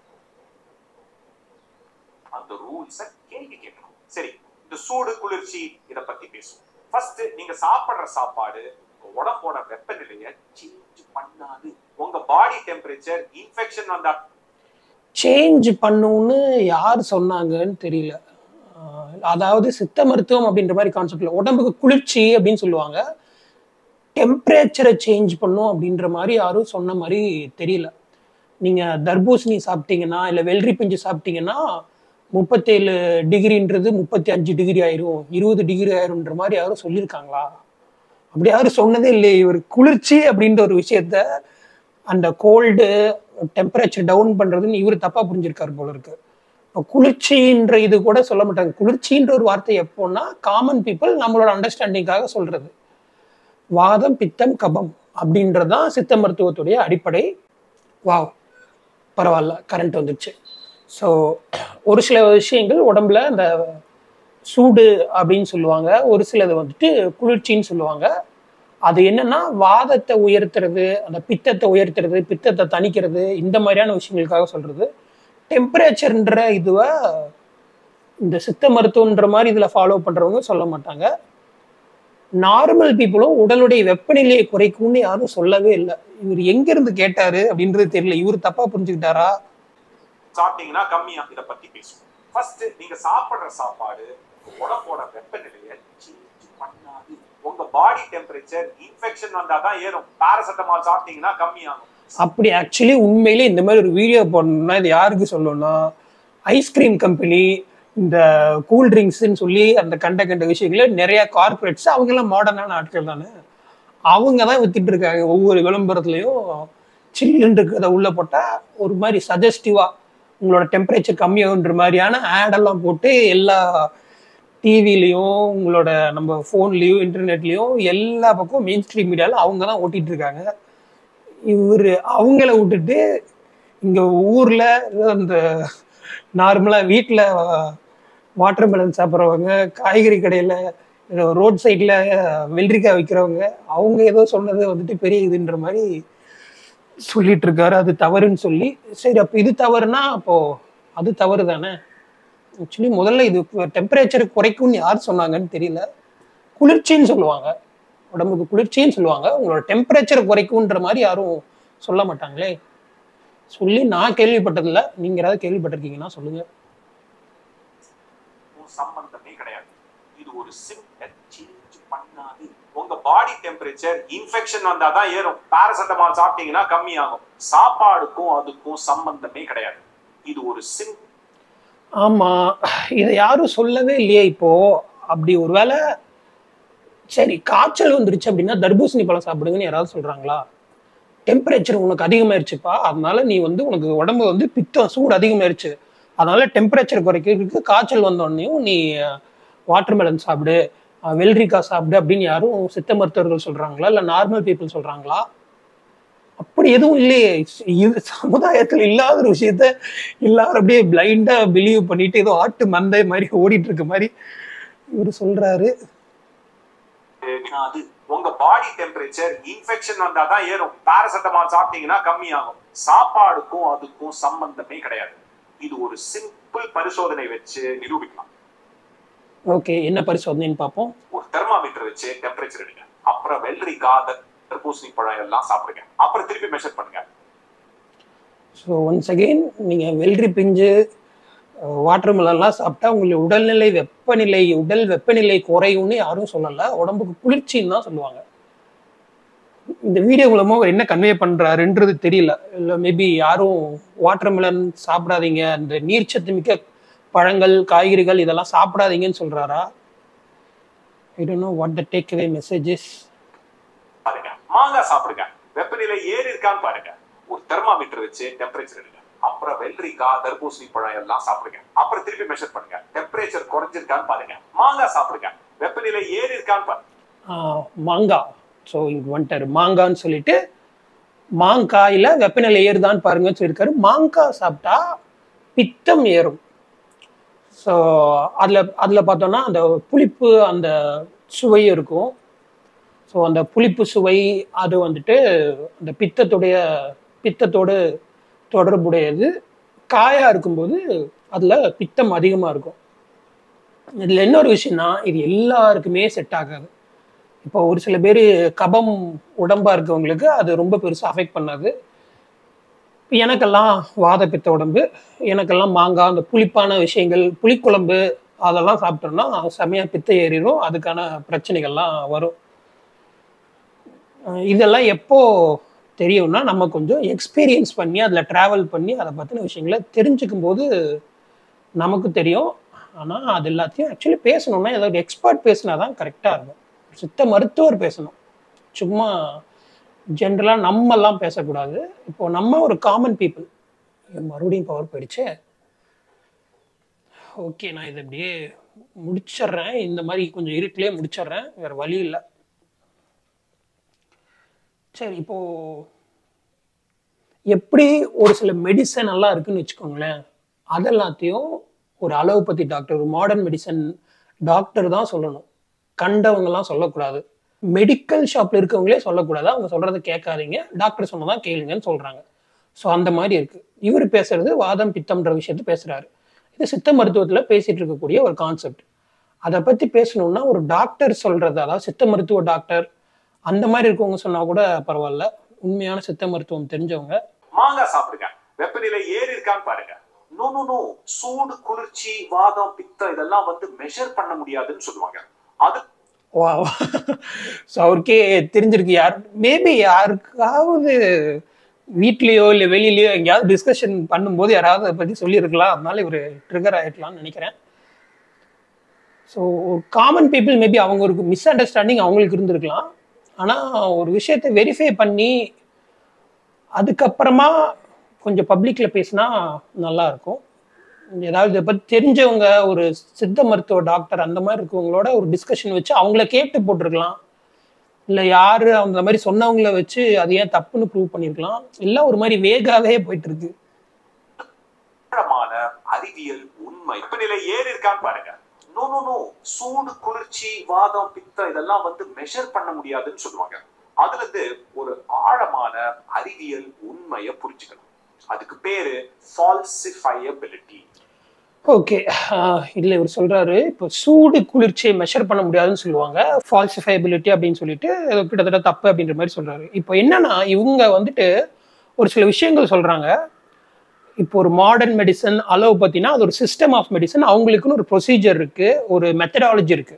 அந்த ரூல்ஸை கேள்வி கேட்கணும். சரி, இந்த சூடு குளிர்ச்சி இதை பத்தி பேசுவோம். ஃபர்ஸ்ட், நீங்க சாப்பிடுற சாப்பாடு உடம்போட வெப்பநிலையை சேஞ்ச் பண்ணாது. உங்க பாடி டெம்பரேச்சர் இன்ஃபெக்ஷன் வந்தா சேஞ்ச் பண்ணுன்னு யார் சொன்னாங்கன்னு தெரியல. அதாவது சித்த மருத்துவம் அப்படின்ற மாதிரி கான்செப்ட்ல உடம்புக்கு குளிர்ச்சி அப்படின்னு சொல்லுவாங்க, டெம்பரேச்சரை சேஞ்ச் பண்ணும் அப்படின்ற மாதிரி யாரும் சொன்ன மாதிரி தெரியல. நீங்க தர்பூசணி சாப்பிட்டீங்கன்னா இல்லை வெள்ளரி பிஞ்சு சாப்பிட்டீங்கன்னா முப்பத்தேழு டிகிரின்றது முப்பத்தி அஞ்சு டிகிரி ஆயிரும், இருபது டிகிரி ஆயிரும்ன்ற மாதிரி யாரும் சொல்லியிருக்காங்களா? அப்படி யாரும் சொன்னதே இல்லையே. இவர் குளிர்ச்சி அப்படின்ற ஒரு விஷயத்த அந்த கோல்டு டெம்பரேச்சர் டவுன் பண்றதுன்னு இவர் தப்பா புரிஞ்சிருக்காரு போல இருக்கு. இப்போ குளிர்ச்சின்ற இது கூட சொல்ல மாட்டாங்க. குளிர்ச்சின்ற ஒரு வார்த்தை எப்போன்னா காமன் பீப்புள் நம்மளோட அண்டர்ஸ்டாண்டிங்காக சொல்றது. வாதம், பித்தம், கபம் அப்படின்றதான் சித்த மருத்துவத்துடைய அடிப்படை. வாவ், பரவாயில்ல, கரண்ட் வந்துடுச்சு. ஸோ ஒரு சில விஷயங்கள் உடம்புல இந்த சூடு அப்படின்னு சொல்லுவாங்க, ஒரு சிலது வந்துட்டு குளிர்ச்சின்னு சொல்லுவாங்க. அது என்னன்னா வாதத்தை உயர்த்துறது, அந்த பித்தத்தை உயர்த்துறது, பித்தத்தை தணிக்கிறது, இந்த மாதிரியான விஷயங்களுக்காக சொல்றது. டெம்பரேச்சர்ன்ற இதுவை இந்த சித்த மருத்துவன்ற மாதிரி இதுல ஃபாலோ பண்றவங்க சொல்ல மாட்டாங்க. நார்மல் பீப்புளும் உடலுடைய வெப்பநிலையை குறைக்கும்னு யாரும் சொல்லவே இல்லை. இவர் எங்க இருந்து கேட்டாரு அப்படின்றது தெரியல. இவர் தப்பா புரிஞ்சுக்கிட்டாரா? சாப்பிட்டீங்கன்னா கம்மியா இதை பத்தி பேசுவோம். ஃபர்ஸ்ட், நீங்க சாப்பிடுற சாப்பாடு உடம்போட வெப்பநிலையை சேஞ்ச் பண்ணாது. உங்க பாடி டெம்பரேச்சர் இன்ஃபெக்ஷன் வந்தாதான் ஏறும். பாராசெட்டமால் சாப்பிட்டீங்கன்னா கம்மியாகும். அப்படி ஆக்சுவலி உண்மையிலே இந்த மாதிரி ஒரு வீடியோ போடணும்னா இது யாருக்கு சொல்லணும்னா, ஐஸ்கிரீம் கம்பெனி, இந்த கூல் ட்ரிங்க்ஸ்ன்னு சொல்லி அந்த கண்ட கண்ட விஷயங்கள நிறைய கார்பரேட்ஸ், அவங்கெல்லாம் மாடர்னான ஆட்கள் தானே, அவங்க தான் வித்துட்டு இருக்காங்க. ஒவ்வொரு விளம்பரத்துலையும் சில்லுன்னு இருக்கிறத உள்ள போட்டா ஒரு மாதிரி சஜஸ்டிவா உங்களோட டெம்பரேச்சர் கம்மியாகுன்ற மாதிரியான ஆடெல்லாம் போட்டு எல்லா டிவிலையும் உங்களோட நம்ம ஃபோன்லேயும் இன்டர்நெட்லேயும் எல்லா பக்கம் மெயின் ஸ்ட்ரீம் மீடியாவில் அவங்க தான் ஓட்டிட்டு இருக்காங்க. இவர் அவங்கள விட்டுட்டு இங்கே ஊரில் அந்த நார்மலாக வீட்டில் வாட்டர் மெலன் சாப்பிட்றவங்க, காய்கறி கடையில் ரோட் சைடில் வெள்ளரிக்காய் விற்கிறவங்க, அவங்க ஏதோ சொன்னது வந்துட்டு பெரிய இதுன்ற மாதிரி சொல்லிட்டு இருக்காரு. அது தவறுன்னு சொல்லி, சரி அப்போ இது தவறுனா அப்போ அது தவறு தானே. ஆக்சுவலி முதல்ல இது டெம்பரேச்சர் குறைக்கும்னு யார் சொன்னாங்கன்னு தெரியல. குளிர்ச்சின்னு சொல்லுவாங்க, உடம்புக்கு குளிர்ச்சின்னு சொல்லுவாங்க. உங்களோட டெம்பரேச்சர் குறைக்கும்ன்ற மாதிரி யாரும் சொல்ல மாட்டாங்களே. சொல்லி நான் கேள்விப்பட்டதில்ல. நீங்க ஏதாவது கேள்விப்பட்டிருக்கீங்கன்னா சொல்லுங்க. சம்பந்தமே கிடையாது. இது ஒரு சிம்டம் சேஞ்ச் பண்ணாது. உங்க பாடி டெம்பரேச்சர் இன்ஃபெக்ஷன் வந்தாதான் ஏறும். பாராசெட்டமால் சாப்பிட்டீங்கன்னா கம்மியாகும். சாப்பாடுக்கும் அதுக்கும் சம்பந்தமே கிடையாது. இது ஒரு சிம். ஆமா, இதை யாரும் சொல்லவே இல்லையே. இப்போ அப்படி ஒருவேளை சரி காய்ச்சல் வந்துருச்சு அப்படின்னா தர்பூசணி பழம் சாப்பிடுங்கன்னு யாராவது சொல்றாங்களா? டெம்பரேச்சர் உனக்கு அதிகமாயிருச்சுப்பா, அதனால நீ வந்து உனக்கு உடம்பு வந்து பித்தம் சூடு அதிகமாயிருச்சு, அதனால டெம்பரேச்சர் குறைக்கிறதுக்கு காய்ச்சல் வந்தோடனையும் நீ வாட்டர் மெலன் சாப்பிடு, வெள்ளரிக்காய் சாப்பிடு அப்படின்னு யாரும் சித்த மருத்துவர்கள் சொல்றாங்களா? இல்லை நார்மல் பீப்புள் சொல்றாங்களா? அப்படி எதுவும் இல்லையே. இது சமுதாயத்தில் இல்லாத ஒரு விஷயத்த எல்லாரும் அப்படியே பிளைண்டா பிலீவ் பண்ணிட்டு ஏதோ ஆட்டு மந்தை மாதிரி ஓடிட்டு இருக்க மாதிரி இவரு சொல்றாரு. உங்க பாடி டெம்பரேச்சர் இன்ஃபெக்ஷன் வந்தாதான் ஏறும். பாராசெட்டமால் சாப்பிட்டீங்கன்னா கம்மியாகும். சாப்பாடுக்கும் அதுக்கும் சம்பந்தமே கிடையாது. இது ஒரு சிம்பிள் பரிசோதனை வச்சு நிரூபிக்கலாம். ஓகே, என்ன பரிசோதனைன்னு பார்ப்போம். ஒரு தெர்மாமீட்டர் வச்சு டெம்பரேச்சர் எடுங்க. அப்புறம் வெள்ளரிக்காய், தர்பூசணி பழம் எல்லாம் சாப்பிடுங்க. அப்புறம் திருப்பி மெஷர் பண்ணுங்க. ஸோ ஒன்ஸ் அகெயின், நீங்க வெள்ளரி பிஞ்சு வாட்டர் மெலன்லாம் சாப்பிட்டா உங்களுக்கு உடல்நிலை வெப்பநிலை உடல் வெப்பநிலை குறையும்னு யாரும் சொல்லலை. உடம்புக்கு குளிர்ச்சின்னு தான் சொல்லுவாங்க. இந்த வீடியோ மூலமா அவர் என்ன கன்வே பண்றாருன்றது தெரியல. இல்லை மேபி யாரும் வாட்டர் மெலன் சாப்பிடாதீங்க, அந்த நீர்ச்சத்து மிக்க பழங்கள் காய்கறிகள் இதெல்லாம் சாப்பிடாதீங்கன்னு சொல்றாரா? I don't know what the take away message is. பாருங்க, மாங்காய் சாப்பிடுங்க. வெப்பநிலை ஏறி இருக்கான்னு பாருங்க. ஒரு தெர்மாமீட்டர் வச்சு டெம்பரேச்சர் எடுங்க. அப்புறம் வெள்ளரிக்காய், தர்பூசணி பழம் எல்லாம் சாப்பிடுங்க. அப்புறம் திருப்பி மெஷர் பண்ணுங்க. டெம்பரேச்சர் குறைஞ்சிருக்கான்னு பாருங்க. மாங்காய் சாப்பிடுங்க. வெப்பநிலை ஏறி இருக்கான்னு பாருங்க. மாங்காய், ஸோ இங்க வந்துட்டாரு மாங்கான்னு சொல்லிட்டு, மாங்காயில வெப்பநிலை ஏறுதான்னு பாருங்கன்னு சொல்லியிருக்காரு. மாங்காய் சாப்பிட்டா பித்தம் ஏறும். ஸோ அதில் அதில் பார்த்தோன்னா அந்த புளிப்பு அந்த சுவை இருக்கும். ஸோ அந்த புளிப்பு சுவை அது வந்துட்டு அந்த பித்தத்துடைய பித்தத்தோடு தொடர்புடையது. காயாக இருக்கும்போது அதில் பித்தம் அதிகமாக இருக்கும். இதில் இன்னொரு விஷயம்னா, இது எல்லாருக்குமே செட் ஆகாது. இப்போ ஒரு சில பேர் கபம் உடம்பாக இருக்கவங்களுக்கு அது ரொம்ப பெருசாக அஃபெக்ட் பண்ணாது. எனக்கெல்லாம் வாத பித்த உடம்பு, எனக்கெல்லாம் மாங்காய் அந்த புளிப்பான விஷயங்கள், புளிக்குழம்பு அதெல்லாம் சாப்பிட்டோம்னா செமையாக பித்த ஏறிடும். அதுக்கான பிரச்சனைகள்லாம் வரும். இதெல்லாம் எப்போ தெரியும்னா, நம்ம கொஞ்சம் எக்ஸ்பீரியன்ஸ் பண்ணி அதில் ட்ராவல் பண்ணி அதை பற்றின விஷயங்களை தெரிஞ்சுக்கும் போது நமக்கு தெரியும். ஆனால் அது எல்லாத்தையும் ஆக்சுவலி பேசணும்னா ஏதாவது எக்ஸ்பர்ட் பேசினா தான் கரெக்டாக இருக்கும். சித்த மருத்துவர் பேசணும், சும்மா ஜென்ரலாக நம்மெல்லாம் பேசக்கூடாது. இப்போ நம்ம ஒரு காமன் பீப்புள். மறுபடியும் பவர் போயிடுச்சு. ஓகே, நான் இதை அப்படியே முடிச்சிட்றேன். இந்த மாதிரி கொஞ்சம் இருட்டிலே முடிச்சிட்றேன், வேறு வழி இல்லை. சரி, இப்போ எப்படி ஒரு சில மெடிசன் எல்லாம் இருக்குன்னு வச்சுக்கோங்களேன், அதெல்லாத்தையும் ஒரு அலோபதி டாக்டர், ஒரு மாடர்ன் மெடிசன் டாக்டர் தான் சொல்லணும், கண்டவங்கலாம் சொல்லக்கூடாது. மெடிக்கல் ஷாப்ல இருக்கவங்களே சொல்லக்கூடாது, அவங்க சொல்றதை கேட்காதீங்க, டாக்டர் சொன்னதான் கேளுங்கன்னு சொல்றாங்க. ஸோ அந்த மாதிரி இருக்கு. இவர் பேசுறது வாதம் பித்தம்ன்ற விஷயத்த பேசுறாரு. இது சித்த மருத்துவத்துல பேசிட்டு இருக்கக்கூடிய ஒரு கான்செப்ட். அதை பத்தி பேசணும்னா ஒரு டாக்டர் சொல்றது, அதாவது சித்த மருத்துவ டாக்டர் அந்த மாதிரி இருக்கவங்க சொன்னா கூட பரவாயில்ல, உண்மையான சித்த மருத்துவம் தெரிஞ்சவங்க. மாங்காய் சாப்பிடுங்க, வெப்பநிலை ஏறி இருக்கான்னு பாருங்க. நோ நோ நோ சூடு குளிர்ச்சி வாதம் பித்தம் இதெல்லாம் வந்து மெஷர் பண்ண முடியாதுன்னு சொல்லுவாங்க. அது வா ஸோ அவருக்கே தெரிஞ்சிருக்கு. யார் மேபி யாருக்காவது வீட்லயோ இல்லை வெளியிலயோ எங்கேயாவது டிஸ்கஷன் பண்ணும்போது யாராவது அதை பற்றி சொல்லியிருக்கலாம், அதனால இவர் ட்ரிகர் ஆகிடலாம்னு நினைக்கிறேன். ஸோ காமன் பீப்புள் மேபி அவங்க ஒரு மிஸ் அண்டர்ஸ்டாண்டிங் அவங்களுக்கு இருந்திருக்கலாம். ஆனால் ஒரு விஷயத்தை வெரிஃபை பண்ணி அதுக்கப்புறமா கொஞ்சம் பப்ளிக்கில் பேசினா நல்லா இருக்கும். ஏதாவது இதை பற்றி தெரிஞ்சவங்க ஒரு சித்த மருத்துவ டாக்டர் அந்த மாதிரி இருக்கவங்களோட ஒரு டிஸ்கஷன் வச்சு அவங்கள கேட்டு போட்டிருக்கலாம். இல்லை யாரு அந்த மாதிரி சொன்னவங்கள வச்சு அது ஏன் தப்புன்னு ப்ரூவ் பண்ணியிருக்கலாம். எல்லாம் ஒரு மாதிரி வேகாவே போயிட்டு இருக்கு. அறிவியல் உண்மை வெப்பநிலை ஏறி இருக்கான்னு பாருங்க. நோ நோ நோ சூடு குளிர்ச்சி வாதம் பித்தம் இதெல்லாம் வந்து மெஷர் பண்ண முடியாதுன்னு சொல்லுவாங்க. அதுல இருந்து ஒரு ஆழமான அறிவியல் உண்மையை புரிஞ்சுக்கணும். அதுக்கு பேரு ஃபால்சிஃபையபிலிட்டி. ஓகே, இதுல இவர் சொல்றாரு, இப்போ சூடு குளிர்ச்சியை மெஷர் பண்ண முடியாதுன்னு சொல்லுவாங்க, ஃபால்சிஃபைபிலிட்டி அப்படின்னு சொல்லிட்டு கிட்டத்தட்ட தப்பு அப்படின்ற மாதிரி சொல்றாரு. இப்போ என்னன்னா இவங்க வந்துட்டு ஒரு சில விஷயங்கள் சொல்றாங்க. இப்போ ஒரு மாடர்ன் மெடிசன் அலோபதினா அது ஒரு சிஸ்டம் ஆஃப் மெடிசன், அவங்களுக்குன்னு ஒரு ப்ரொசீஜர் இருக்கு, ஒரு மெத்தடாலஜி இருக்கு.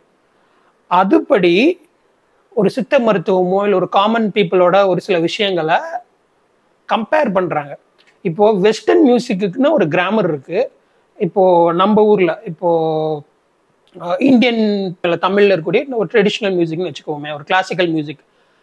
அதுபடி ஒரு சித்த மருத்துவமோ இல்லை ஒரு காமன் பீப்புளோட ஒரு சில விஷயங்களை கம்பேர் பண்றாங்க. இப்போ வெஸ்டர்ன் மியூசிக்குன்னு ஒரு கிராமர் இருக்கு. இப்போ நம்ம ஊர்ல இப்போ இந்தியன் தமிழ்ல இருக்கக்கூடிய ஒரு ட்ரெடிஷ்னல் மியூசிக்னு வச்சுக்கோமே, ஒரு கிளாசிக்கல் மியூசிக்,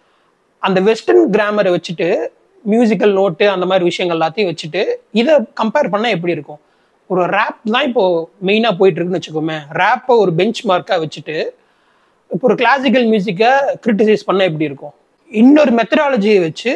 அந்த வெஸ்டர்ன் கிராமரை வச்சுட்டு மியூசிக்கல் நோட்டு அந்த மாதிரி விஷயங்கள் எல்லாத்தையும் வச்சுட்டு இதை கம்பேர் பண்ணால் எப்படி இருக்கும்? ஒரு ரேப் தான் இப்போ மெயினாக போயிட்டு இருக்குன்னு வச்சுக்கோமே, ரேப்பை ஒரு பெஞ்ச் மார்க்காக வச்சுட்டு இப்போ ஒரு கிளாசிக்கல் மியூசிக்கை கிரிட்டிசைஸ் பண்ணால் எப்படி இருக்கும்? இன்னொரு மெத்தடாலஜியை வச்சு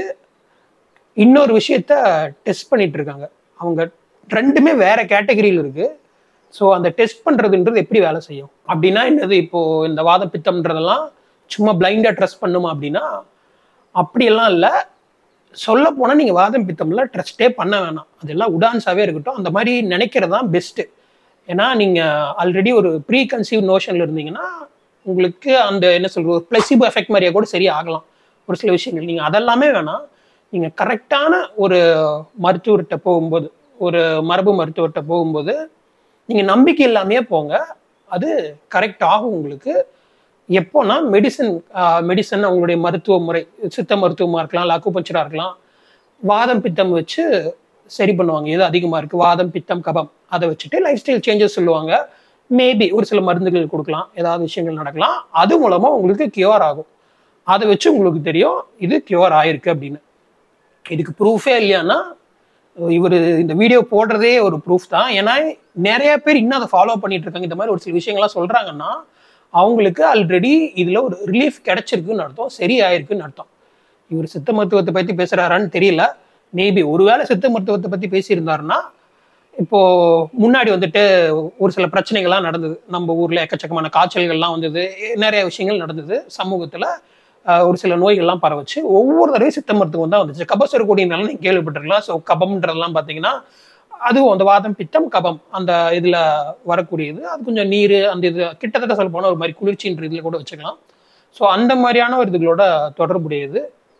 இன்னொரு விஷயத்த டெஸ்ட் பண்ணிட்டு இருக்காங்க. அவங்க ரெண்டுமே வேற கேட்டகரியில் இருக்கு. ஸோ அந்த டெஸ்ட் பண்றதுன்றது எப்படி வேலை செய்யும் அப்படின்னா என்னது? இப்போ இந்த வாத பித்தம்ன்றதெல்லாம் சும்மா பிளைண்டா ட்ரஸ்ட் பண்ணுமா அப்படின்னா அப்படியெல்லாம் இல்லை. சொல்ல போனால் நீங்கள் வாதம் பித்தம்ல ட்ரஸ்டே பண்ண வேணாம், அதெல்லாம் உடான்ஸாவே இருக்கட்டும். அந்த மாதிரி நினைக்கிறது தான் பெஸ்ட்டு. ஏன்னா நீங்கள் ஆல்ரெடி ஒரு ப்ரீ கன்சீவ் நோஷனில் இருந்தீங்கன்னா உங்களுக்கு அந்த என்ன சொல்கிறது ஒரு பிளசிபோ எஃபெக்ட் மாதிரியா கூட சரியா ஆகலாம் ஒரு சில விஷயங்கள். நீங்கள் அதெல்லாமே வேணாம், நீங்கள் கரெக்டான ஒரு மருத்துவர்கிட்ட போகும்போது, ஒரு மரபு மருத்துவர்கிட்ட போகும்போது நீங்கள் நம்பிக்கை இல்லாமையே போங்க, அது கரெக்ட் ஆகும் உங்களுக்கு. எப்போனா மெடிசன் மெடிசன் அவங்களுடைய மருத்துவ முறை, சித்த மருத்துவமாக இருக்கலாம், இல்லை அக்குபஞ்சராக இருக்கலாம், வாதம் பித்தம் வச்சு சரி பண்ணுவாங்க. எது அதிகமாக இருக்குது, வாதம் பித்தம் கபம், அதை வச்சுட்டு லைஃப் ஸ்டைல் சேஞ்சஸ் சொல்லுவாங்க. மேபி ஒரு சில மருந்துகள் கொடுக்கலாம், ஏதாவது விஷயங்கள் நடக்கலாம், அது மூலமாக உங்களுக்கு கியூர் ஆகும். அதை வச்சு உங்களுக்கு தெரியும் இது கியூர் ஆயிருக்கு அப்படின்னு. இதுக்கு ப்ரூஃபே இல்லையானா இவர் இந்த வீடியோ போடுறதே ஒரு ப்ரூஃப் தான். ஏன்னா நிறைய பேர் இன்னும் அதை ஃபாலோ பண்ணிட்டு இருக்காங்க. இந்த மாதிரி ஒரு சில விஷயங்கள்லாம் சொல்றாங்கன்னா அவங்களுக்கு ஆல்ரெடி இதுல ஒரு ரிலீஃப் கிடைச்சிருக்குன்னு அர்த்தம், சரி ஆயிருக்குன்னு அர்த்தம். இவர் சித்த மருத்துவத்தை பத்தி பேசுறாரான்னு தெரியல. மேபி ஒருவேளை சித்த மருத்துவத்தை பத்தி பேசியிருந்தாருன்னா இப்போ முன்னாடி வந்துட்டு ஒரு சில பிரச்சனைகள்லாம் நடந்தது நம்ம ஊர்ல, எக்கச்சக்கமான காய்ச்சல்கள்லாம் வந்தது, நிறைய விஷயங்கள் நடந்தது சமூகத்துல, ஒரு சில நோய்கள்லாம் பரவச்சு. ஒவ்வொரு தடவையும் சித்த மருத்துவம் தான் வந்துச்சு. கபசுர கொடியினாலும் நீங்க கேள்விப்பட்டிருக்கலாம். ஸோ கபம்ன்றதெல்லாம் பார்த்தீங்கன்னா அதுவும் அந்த வாதம் பித்தம் கபம் அந்த இதுல வரக்கூடியது. அது கொஞ்சம் நீர் அந்த இது கிட்டத்தட்ட சொல்ல போனால் ஒரு மாதிரி குளிர்ச்சின்ற இதுல கூட வச்சுக்கலாம். ஸோ அந்த மாதிரியான ஒரு இதுகளோட தொடர்புடையது.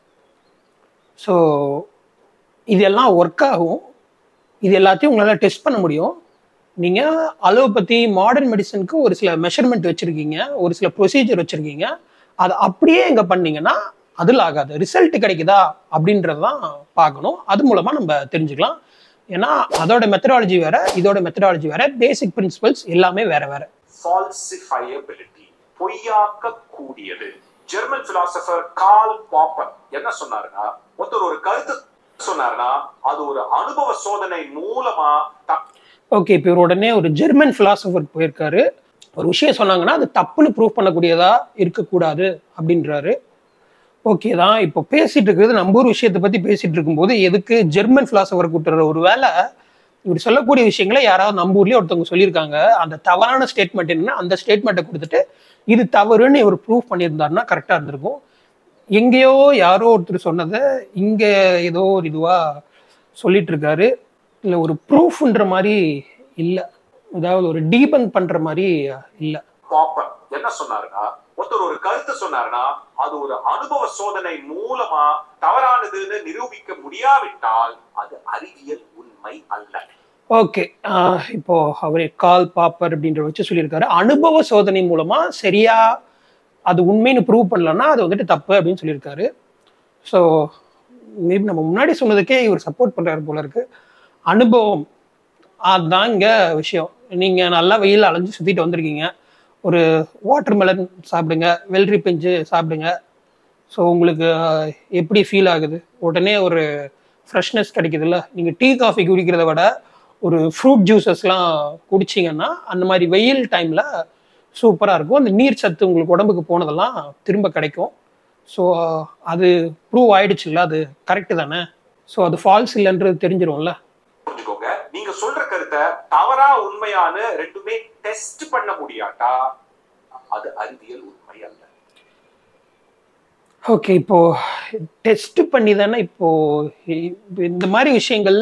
ஸோ இதெல்லாம் ஒர்க் ஆகும். இது எல்லாத்தையும் உங்களால் டெஸ்ட் பண்ண முடியும். நீங்கள் அலோபதி மாடர்ன் மெடிசனுக்கு ஒரு சில மெஷர்மெண்ட் வச்சுருக்கீங்க, ஒரு சில ப்ரொசீஜர் வச்சுருக்கீங்க. அதை அப்படியே எங்கே பண்ணீங்கன்னா அதில் ஆகாது. ரிசல்ட் கிடைக்குதா அப்படின்றது தான் பார்க்கணும். அது மூலமாக நம்ம தெரிஞ்சுக்கலாம். ஏன்னா அதோட மெத்தடாலஜி வேற, இதோட மெத்தடாலஜி வேற, பேசிக் பிரின்சிபல்ஸ் எல்லாமே வேற வேற. ஃபால்சிஃபையபிலிட்டி, பொய்யாக்க கூடியது. ஜெர்மன் பிலாசபர் கார்ல் பாப்பர் என்ன சொன்னாருன்னா, ஒருத்தர் ஒரு கருத்து சொன்னாருன்னா அது ஒரு அனுபவ சோதனை மூலமா. ஓகே, இப்போ இவர் உடனே ஒரு ஜெர்மன் பிலாசபர் போயிருக்காரு. ஒரு விஷயம் சொன்னாங்கன்னா அது தப்புன்னு ப்ரூவ் பண்ணக்கூடியதா இருக்கக்கூடாது அப்படின்றாரு. ஓகே தான். இப்போ பேசிட்டு இருக்கிறது நம்ம ஒரு விஷயத்தை பத்தி பேசிட்டு இருக்கும்போது எதுக்கு ஜெர்மன் பிலாசபர் கூட்டுற? ஒரு வேளை இப்படி சொல்லக்கூடிய விஷயங்களை யாராவது நம்ம ஊர்லயே ஒருத்தவங்க சொல்லியிருக்காங்க. அந்த தவறான ஸ்டேட்மெண்ட் என்னன்னா அந்த ஸ்டேட்மெண்ட்டை கொடுத்துட்டு இது தவறுன்னு இவர் ப்ரூவ் பண்ணியிருந்தாருன்னா கரெக்டா இருந்திருக்கும். எங்கேயோ யாரோ ஒருத்தர் சொன்னதை இங்க ஏதோ ஒரு இதுவா சொல்லிட்டு இருக்காரு. இல்லை ஒரு ப்ரூஃப்ன்ற மாதிரி இல்லை, அதாவது ஒரு டீபங்க் பண்ற மாதிரி இல்லை. பாப்பர் என்ன சொன்னாருன்னா, ஒருத்தர் ஒரு கருத்து சொன்னாருன்னா அது ஒரு அனுபவ சோதனை மூலமா தவறானதுன்னு நிரூபிக்க முடியாவிட்டால் அது அறிவியல் உண்மை அல்ல. ஓகே, இப்போ அவரே கால் பாப்பர் அப்படின்ற வச்சு சொல்லியிருக்காரு, அனுபவ சோதனை மூலமா சரியா அது உண்மைன்னு ப்ரூவ் பண்ணலன்னா அது வந்துட்டு தப்பு அப்படின்னு சொல்லியிருக்காரு. ஸோ மேபி நம்ம முன்னாடி சொன்னதுக்கே இவர் சப்போர்ட் பண்றாரு போல இருக்கு. அனுபவம் அதுதான் இங்க விஷயம். நீங்க நல்லா வெயில் அலைஞ்சு சுத்திட்டு வந்திருக்கீங்க, ஒரு வாட்டர் மெலன் சாப்பிடுங்க, வெள்ளரி பிஞ்சு சாப்பிடுங்க. ஸோ உங்களுக்கு எப்படி ஃபீல் ஆகுது? உடனே ஒரு ஃப்ரெஷ்னஸ் கிடைக்குதுல்ல. நீங்கள் டீ காஃபி குடிக்கிறத விட ஒரு ஃப்ரூட் ஜூஸஸ்லாம் குடிச்சிங்கன்னா அந்த மாதிரி வெயில் டைமில் சூப்பராக இருக்கும். அந்த நீர் சத்து உங்களுக்கு உடம்புக்கு போனதெல்லாம் திரும்ப கிடைக்கும். ஸோ அது ப்ரூவ் ஆயிடுச்சுல்ல, அது கரெக்டு தானே? ஸோ அது ஃபால்ஸ் இல்லைன்றது தெரிஞ்சிரும்ல. புரிஞ்சுக்கோங்க, நீங்க சொல்ற கருத்தை தவறா உண்மையான ரெண்டுமே டெஸ்ட் பண்ண முடியாட்டா அது அறிவியல் உண்மை அல்ல. ஓகே, இப்போ டெஸ்ட் பண்ணி தானே இப்போ இந்த மாதிரி விஷயங்கள்.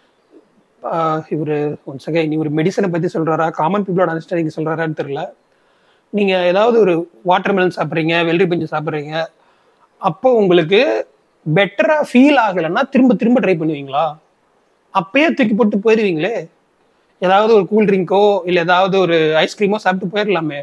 இவர் ஒன் செகண்ட் இவர் மெடிசனை பற்றி சொல்கிறாரா, காமன் பீப்புளோட அண்டர்ஸ்டாண்டிங் சொல்கிறாரான்னு தெரியல. நீங்கள் ஏதாவது ஒரு வாட்டர் மெலன் சாப்பிட்றீங்க, வெள்ளரி பிஞ்சு சாப்பிட்றீங்க, அப்போ உங்களுக்கு பெட்டராக ஃபீல் ஆகலைன்னா திரும்ப திரும்ப ட்ரை பண்ணுவீங்களா? அப்பயே தூக்கி போட்டு போயிடுவீங்களே. ஏதாவது ஒரு கூல் ட்ரிங்கோ இல்லை ஏதாவது ஒரு ஐஸ்கிரீமோ சாப்பிட்டு போயிடலாமே.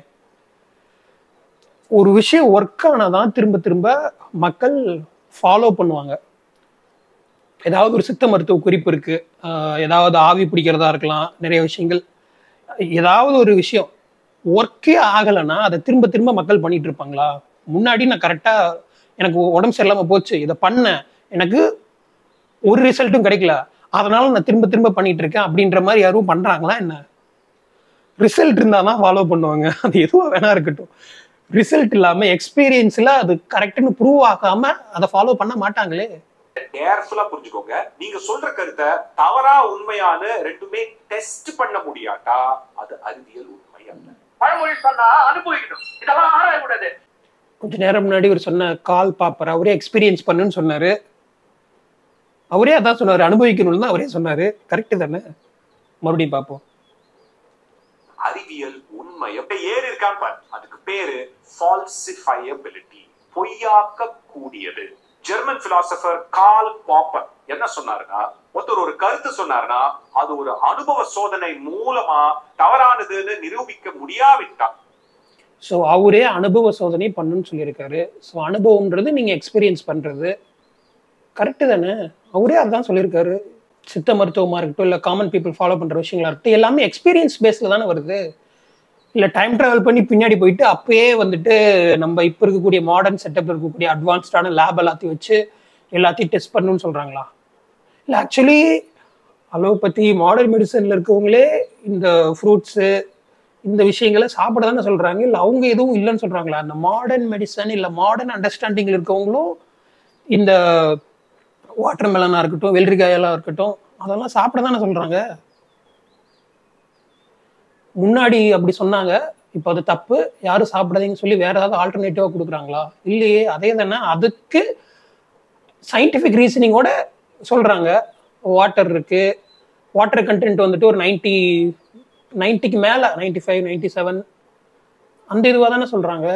ஒரு விஷயம் ஒர்க் ஆனாதான் திரும்ப திரும்ப மக்கள் ஃபாலோ பண்ணுவாங்க. ஏதாவது ஒரு சித்த மருத்துவ குறிப்பு இருக்கு, ஏதாவது ஆவி பிடிக்கிறதா இருக்கலாம், நிறைய விஷயங்கள். ஏதாவது ஒரு விஷயம் ஒர்க்கே ஆகலைன்னா அதை திரும்ப திரும்ப மக்கள் பண்ணிட்டு இருப்பாங்களா? முன்னாடி நான் கரெக்டா எனக்கு உடம்பு சரியில்லாம போச்சு, இதை பண்ணேன், எனக்கு ஒரு ரிசல்ட்டும் கிடைக்கல, அதனால நான் திரும்ப திரும்ப பண்ணிட்டு இருக்கேன் அப்படின்ற மாதிரி யாரும் பண்றாங்களா என்ன? ரிசல்ட் இருந்தாதான் ஃபாலோ பண்ணுவாங்க. அது எதுவும் வேணா இருக்கட்டும். ரிசல்ட் இல்லாம எக்ஸ்பீரியன்ஸ்ல அது கரெக்ட்னு ப்ரூவ் ஆகாம அதை ஃபாலோ பண்ண மாட்டாங்களே. கேர்ஃபுல்லா புரிஞ்சுக்கோங்க, நீங்க சொல்ற கருத்தை தவறா உண்மையான ரெண்டுமே டெஸ்ட் பண்ண முடியாட்டா அது அறிவியல் உண்மை அல்ல. பழமொழி சொன்னா அனுபவிக்கணும், இதெல்லாம் ஆராய கூடாது. கொஞ்ச நேரம் முன்னாடி ஒரு சொன்ன கால் பாப்பர் அவரே எக்ஸ்பீரியன்ஸ் பண்ணுன்னு சொன்னாரு. அவரே அதான் சொன்னாரு, அனுபவிக்கணும்னு தான் அவரே சொன்னாரு. கரெக்ட் தானே? மறுபடியும் பார்ப்போம். அறிவியல் உண்மை எப்படி ஏறி இருக்கான்னு பாரு. அதுக்கு பேரு ஃபால்சிஃபையபிலிட்டி, பொய்யாக்க கூடியது. ஜெர்மன் பிலாசபர் கால் பாப்பர் என்ன சொன்னாருன்னா, ஒருத்தர் ஒரு கருத்து சொன்னாருன்னா அது ஒரு அனுபவ சோதனை மூலமா தவறானதுன்னு நிரூபிக்க முடியாவிட்டா. ஸோ அவரே அனுபவ சோதனை பண்ணுன்னு சொல்லியிருக்காரு. ஸோ அனுபவம்ன்றது நீங்க எக்ஸ்பீரியன்ஸ் பண்றது. கரெக்டு தானே? அவரே அதுதான் சொல்லியிருக்காரு. சித்த மருத்துவமாக இருக்கட்டும், இல்லை காமன் பீப்புள் ஃபாலோ பண்ணுற விஷயங்களா இருக்கட்டும், எல்லாமே எக்ஸ்பீரியன்ஸ் பேஸில் தானே வருது. இல்லை டைம் ட்ராவல் பண்ணி பின்னாடி போயிட்டு அப்பயே வந்துட்டு நம்ம இப்போ இருக்கக்கூடிய மாடர்ன் செட்டப்பில் இருக்கக்கூடிய அட்வான்ஸ்டான லேப் எல்லாத்தையும் வச்சு எல்லாத்தையும் டெஸ்ட் பண்ணணும்னு சொல்கிறாங்களா? இல்லை ஆக்சுவலி அலோபதி மாடர்ன் மெடிசனில் இருக்கவங்களே இந்த ஃப்ரூட்ஸு இந்த விஷயங்களை சாப்பிட தானே சொல்கிறாங்க. இல்லை அவங்க எதுவும் இல்லைன்னு சொல்கிறாங்களா? அந்த மாடர்ன் மெடிசன் இல்லை மாடர்ன் அண்டர்ஸ்டாண்டிங்கில் இருக்கவங்களும் இந்த வாட்டர் மெலனாக இருக்கட்டும், வெள்ளரிக்காயெல்லாம் இருக்கட்டும், அதெல்லாம் சாப்பிட தானே சொல்கிறாங்க. முன்னாடி அப்படி சொன்னாங்க, இப்போ அது தப்பு, யாரும் சாப்பிடாதீங்கன்னு சொல்லி வேற ஏதாவது ஆல்டர்னேட்டிவாக கொடுக்குறாங்களா? இல்லையே. அதே தானே, அதுக்கு சயின்டிஃபிக் ரீசனிங்கோட சொல்கிறாங்க. வாட்டர் இருக்கு, வாட்டர் கண்டென்ட் வந்துட்டு ஒரு நைன்டி நைன்டிக்கு மேலே நைன்டி ஃபைவ் நைன்டி செவன் அந்த இதுவாக தானே சொல்கிறாங்க.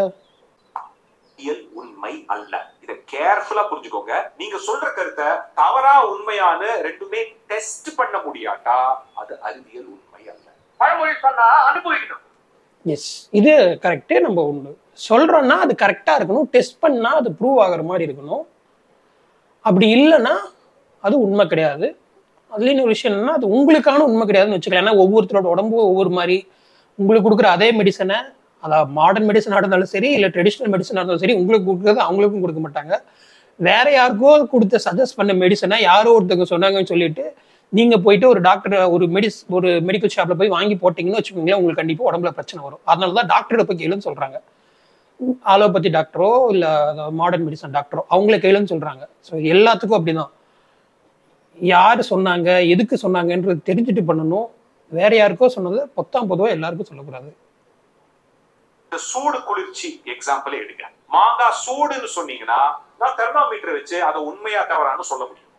உண்மை அல்ல. இதை கேர்ஃபுல்லா புரிஞ்சுக்கோங்க, நீங்க சொல்ற கருத்தை தவறா உண்மையான ரெண்டுமே டெஸ்ட் பண்ண முடியாட்டா அது அறிவியல் உண்மை அல்ல. பழமொழி சொன்னா அனுபவிக்கணும். எஸ், இது கரெக்டு. நம்ம ஒன்று சொல்றோம்னா அது கரெக்டா இருக்கணும், டெஸ்ட் பண்ணா அது ப்ரூவ் ஆகிற மாதிரி இருக்கணும். அப்படி இல்லைன்னா அது உண்மை கிடையாது. அதுல இன்னொரு விஷயம் என்னன்னா, அது உங்களுக்கான உண்மை கிடையாதுன்னு வச்சுக்கலாம். ஏன்னா ஒவ்வொருத்தரோட உடம்பும் ஒவ்வொரு மாதிரி. உங்களுக்கு கொடுக்குற அதே மெடிசனை, அதாவது மாடர்ன் மெடிசனாக இருந்தாலும் சரி, இல்லை ட்ரெடிஷ்னல் மெடிசனாக இருந்தாலும் சரி, உங்களுக்கு கொடுக்குறது அவங்களுக்கும் கொடுக்க மாட்டாங்க. வேற யாருக்கோ கொடுத்த சஜஸ்ட் பண்ண மெடிசனை யாரோ ஒருத்தங்க சொன்னாங்கன்னு சொல்லிட்டு நீங்க போயிட்டு ஒரு டாக்டர் ஒரு மெடிஸ் ஒரு மெடிக்கல் ஷாப்ல போய் வாங்கி போட்டீங்கன்னு வச்சுக்கோங்களேன், உங்களுக்கு கண்டிப்பா உடம்புல பிரச்சனை வரும். அதனாலதான் டாக்டரை போய் கேளுன்னு சொல்றாங்க. ஆலோபதி டாக்டரோ இல்லை மாடர்ன் மெடிசன் டாக்டரோ அவங்கள கேளுன்னு சொல்றாங்க. ஸோ எல்லாத்துக்கும் அப்படிதான். யார் சொன்னாங்க, எதுக்கு சொன்னாங்கன்றது தெரிஞ்சுட்டு பண்ணணும். வேற யாருக்கோ சொன்னது பொத்தாம் பொதுவாக எல்லாருக்கும் சொல்லக்கூடாது. இந்த சூடு குளிர்ச்சி எக்ஸாம்பிள் எடுங்க. மாங்காய் சூடுன்னு சொன்னீங்கன்னா நான் தெர்மாமீட்டர் வச்சு அதை உண்மையா தவறான்னு சொல்ல முடியும்.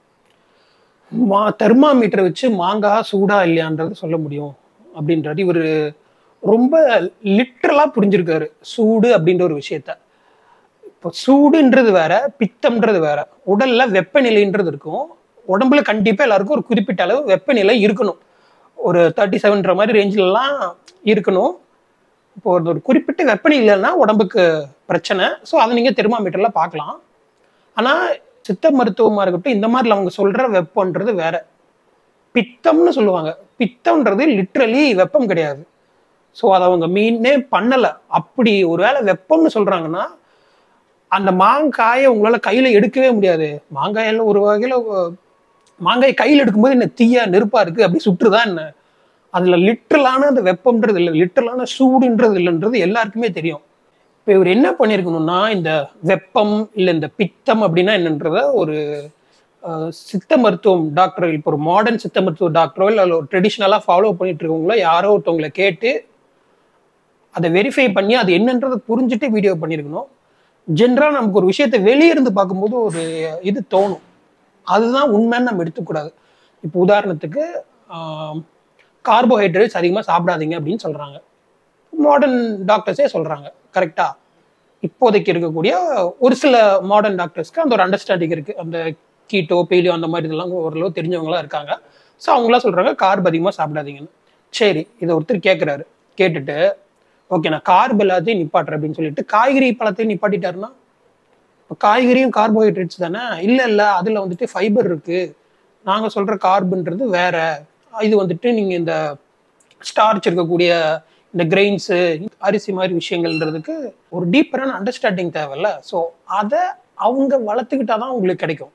மா தெர்மாமீட்டரை வச்சு மாங்காய் சூடா இல்லையான்றது சொல்ல முடியும் அப்படின்றது இவர் ரொம்ப லிட்ரலா புரிஞ்சிருக்காரு சூடு அப்படின்ற ஒரு விஷயத்த. இப்போ சூடுன்றது வேற, பித்தம்ன்றது வேற. உடல்ல வெப்பநிலைன்றது இருக்கும். உடம்புல கண்டிப்பா எல்லாருக்கும் ஒரு குறிப்பிட்ட அளவு வெப்பநிலை இருக்கணும். ஒரு தேர்ட்டி செவன்ற மாதிரி ரேஞ்சிலலாம் இருக்கணும். இப்போ ஒரு குறிப்பிட்ட வெப்பநிலைன்னா உடம்புக்கு பிரச்சனை. ஸோ அதை நீங்கள் தெர்மாமீட்டரில் பார்க்கலாம். ஆனால் சித்த மருத்துவமாக இருக்கட்டும், இந்த மாதிரி அவங்க சொல்கிற வெப்பம்ன்றது வேற. பித்தம்னு சொல்லுவாங்க. பித்தம்ன்றது லிட்ரலி வெப்பம் கிடையாது. ஸோ அதை அவங்க மீனே பண்ணலை. அப்படி ஒரு வேளை வெப்பம்னு சொல்கிறாங்கன்னா அந்த மாங்காயை உங்களால் கையில் எடுக்கவே முடியாது. மாங்காயெல்லாம் ஒரு வகையில் மாங்காய் கையில் எடுக்கும்போது என்ன தீயா நெருப்பாக இருக்குது, அப்படி சுற்றுதான் என்ன. அதில் லிட்ரலான அந்த வெப்பம்ன்றது இல்லை, லிட்ரலான சூடுன்றது இல்லைன்றது எல்லாருக்குமே தெரியும். இப்போ இவர் என்ன பண்ணியிருக்கணும்னா, இந்த வெப்பம் இல்லை இந்த பித்தம் அப்படின்னா என்னன்றத ஒரு சித்த மருத்துவம் டாக்டர், இப்போ ஒரு மாடர்ன் சித்த மருத்துவ டாக்டரோ இல்லை ஒரு ட்ரெடிஷ்னலாக ஃபாலோ பண்ணிட்டு இருக்கவங்களோ யாரோ ஒருத்தவங்களை கேட்டு அதை வெரிஃபை பண்ணி அது என்னன்றதை புரிஞ்சுட்டு வீடியோ பண்ணியிருக்கணும். ஜென்ரலாக நமக்கு ஒரு விஷயத்தை வெளியே இருந்து பார்க்கும்போது ஒரு இது தோணும், அதுதான் உண்மைன்னு நம்ம எடுத்துக்கூடாது. இப்போ உதாரணத்துக்கு கார்போஹைட்ரேட்ஸ் அதிகமாக சாப்பிடாதீங்க அப்படின்னு சொல்கிறாங்க. மாடர்ன் டாக்டர்ஸே சொல்கிறாங்க. கரெக்டாக இப்போதைக்கு இருக்கக்கூடிய ஒரு சில மாடர்ன் டாக்டர்ஸ்க்கு அந்த ஒரு அண்டர்ஸ்டாண்டிங் இருக்குது. அந்த கீட்டோ பீலியோ அந்த மாதிரி இதெல்லாம் ஓரளவு தெரிஞ்சவங்களாம் இருக்காங்க. ஸோ அவங்களாம் சொல்கிறாங்க கார்ப் அதிகமாக சாப்பிடாதீங்கன்னு. சரி, இதை ஒருத்தர் கேட்குறாரு. கேட்டுட்டு ஓகே நான் கார்ப் எல்லாத்தையும் நிப்பாட்டுறேன் அப்படின்னு சொல்லிட்டு காய்கறி பழத்தையும் நிப்பாட்டிட்டாருன்னா இப்போ காய்கறியும் கார்போஹைட்ரேட்ஸ் தானே? இல்லை இல்லை அதில் வந்துட்டு ஃபைபர் இருக்குது, நாங்கள் சொல்கிற கார்புன்றது வேற, இது வந்துட்டு நீங்கள் இந்த ஸ்டார்ச் இருக்கக்கூடிய இந்த கிரெயின்ஸு அரிசி மாதிரி விஷயங்கள்ன்றதுக்கு ஒரு டீப்பரான அண்டர்ஸ்டாண்டிங் தேவையில்ல. ஸோ அதை அவங்க வளர்த்துக்கிட்டாதான் உங்களுக்கு கிடைக்கும்.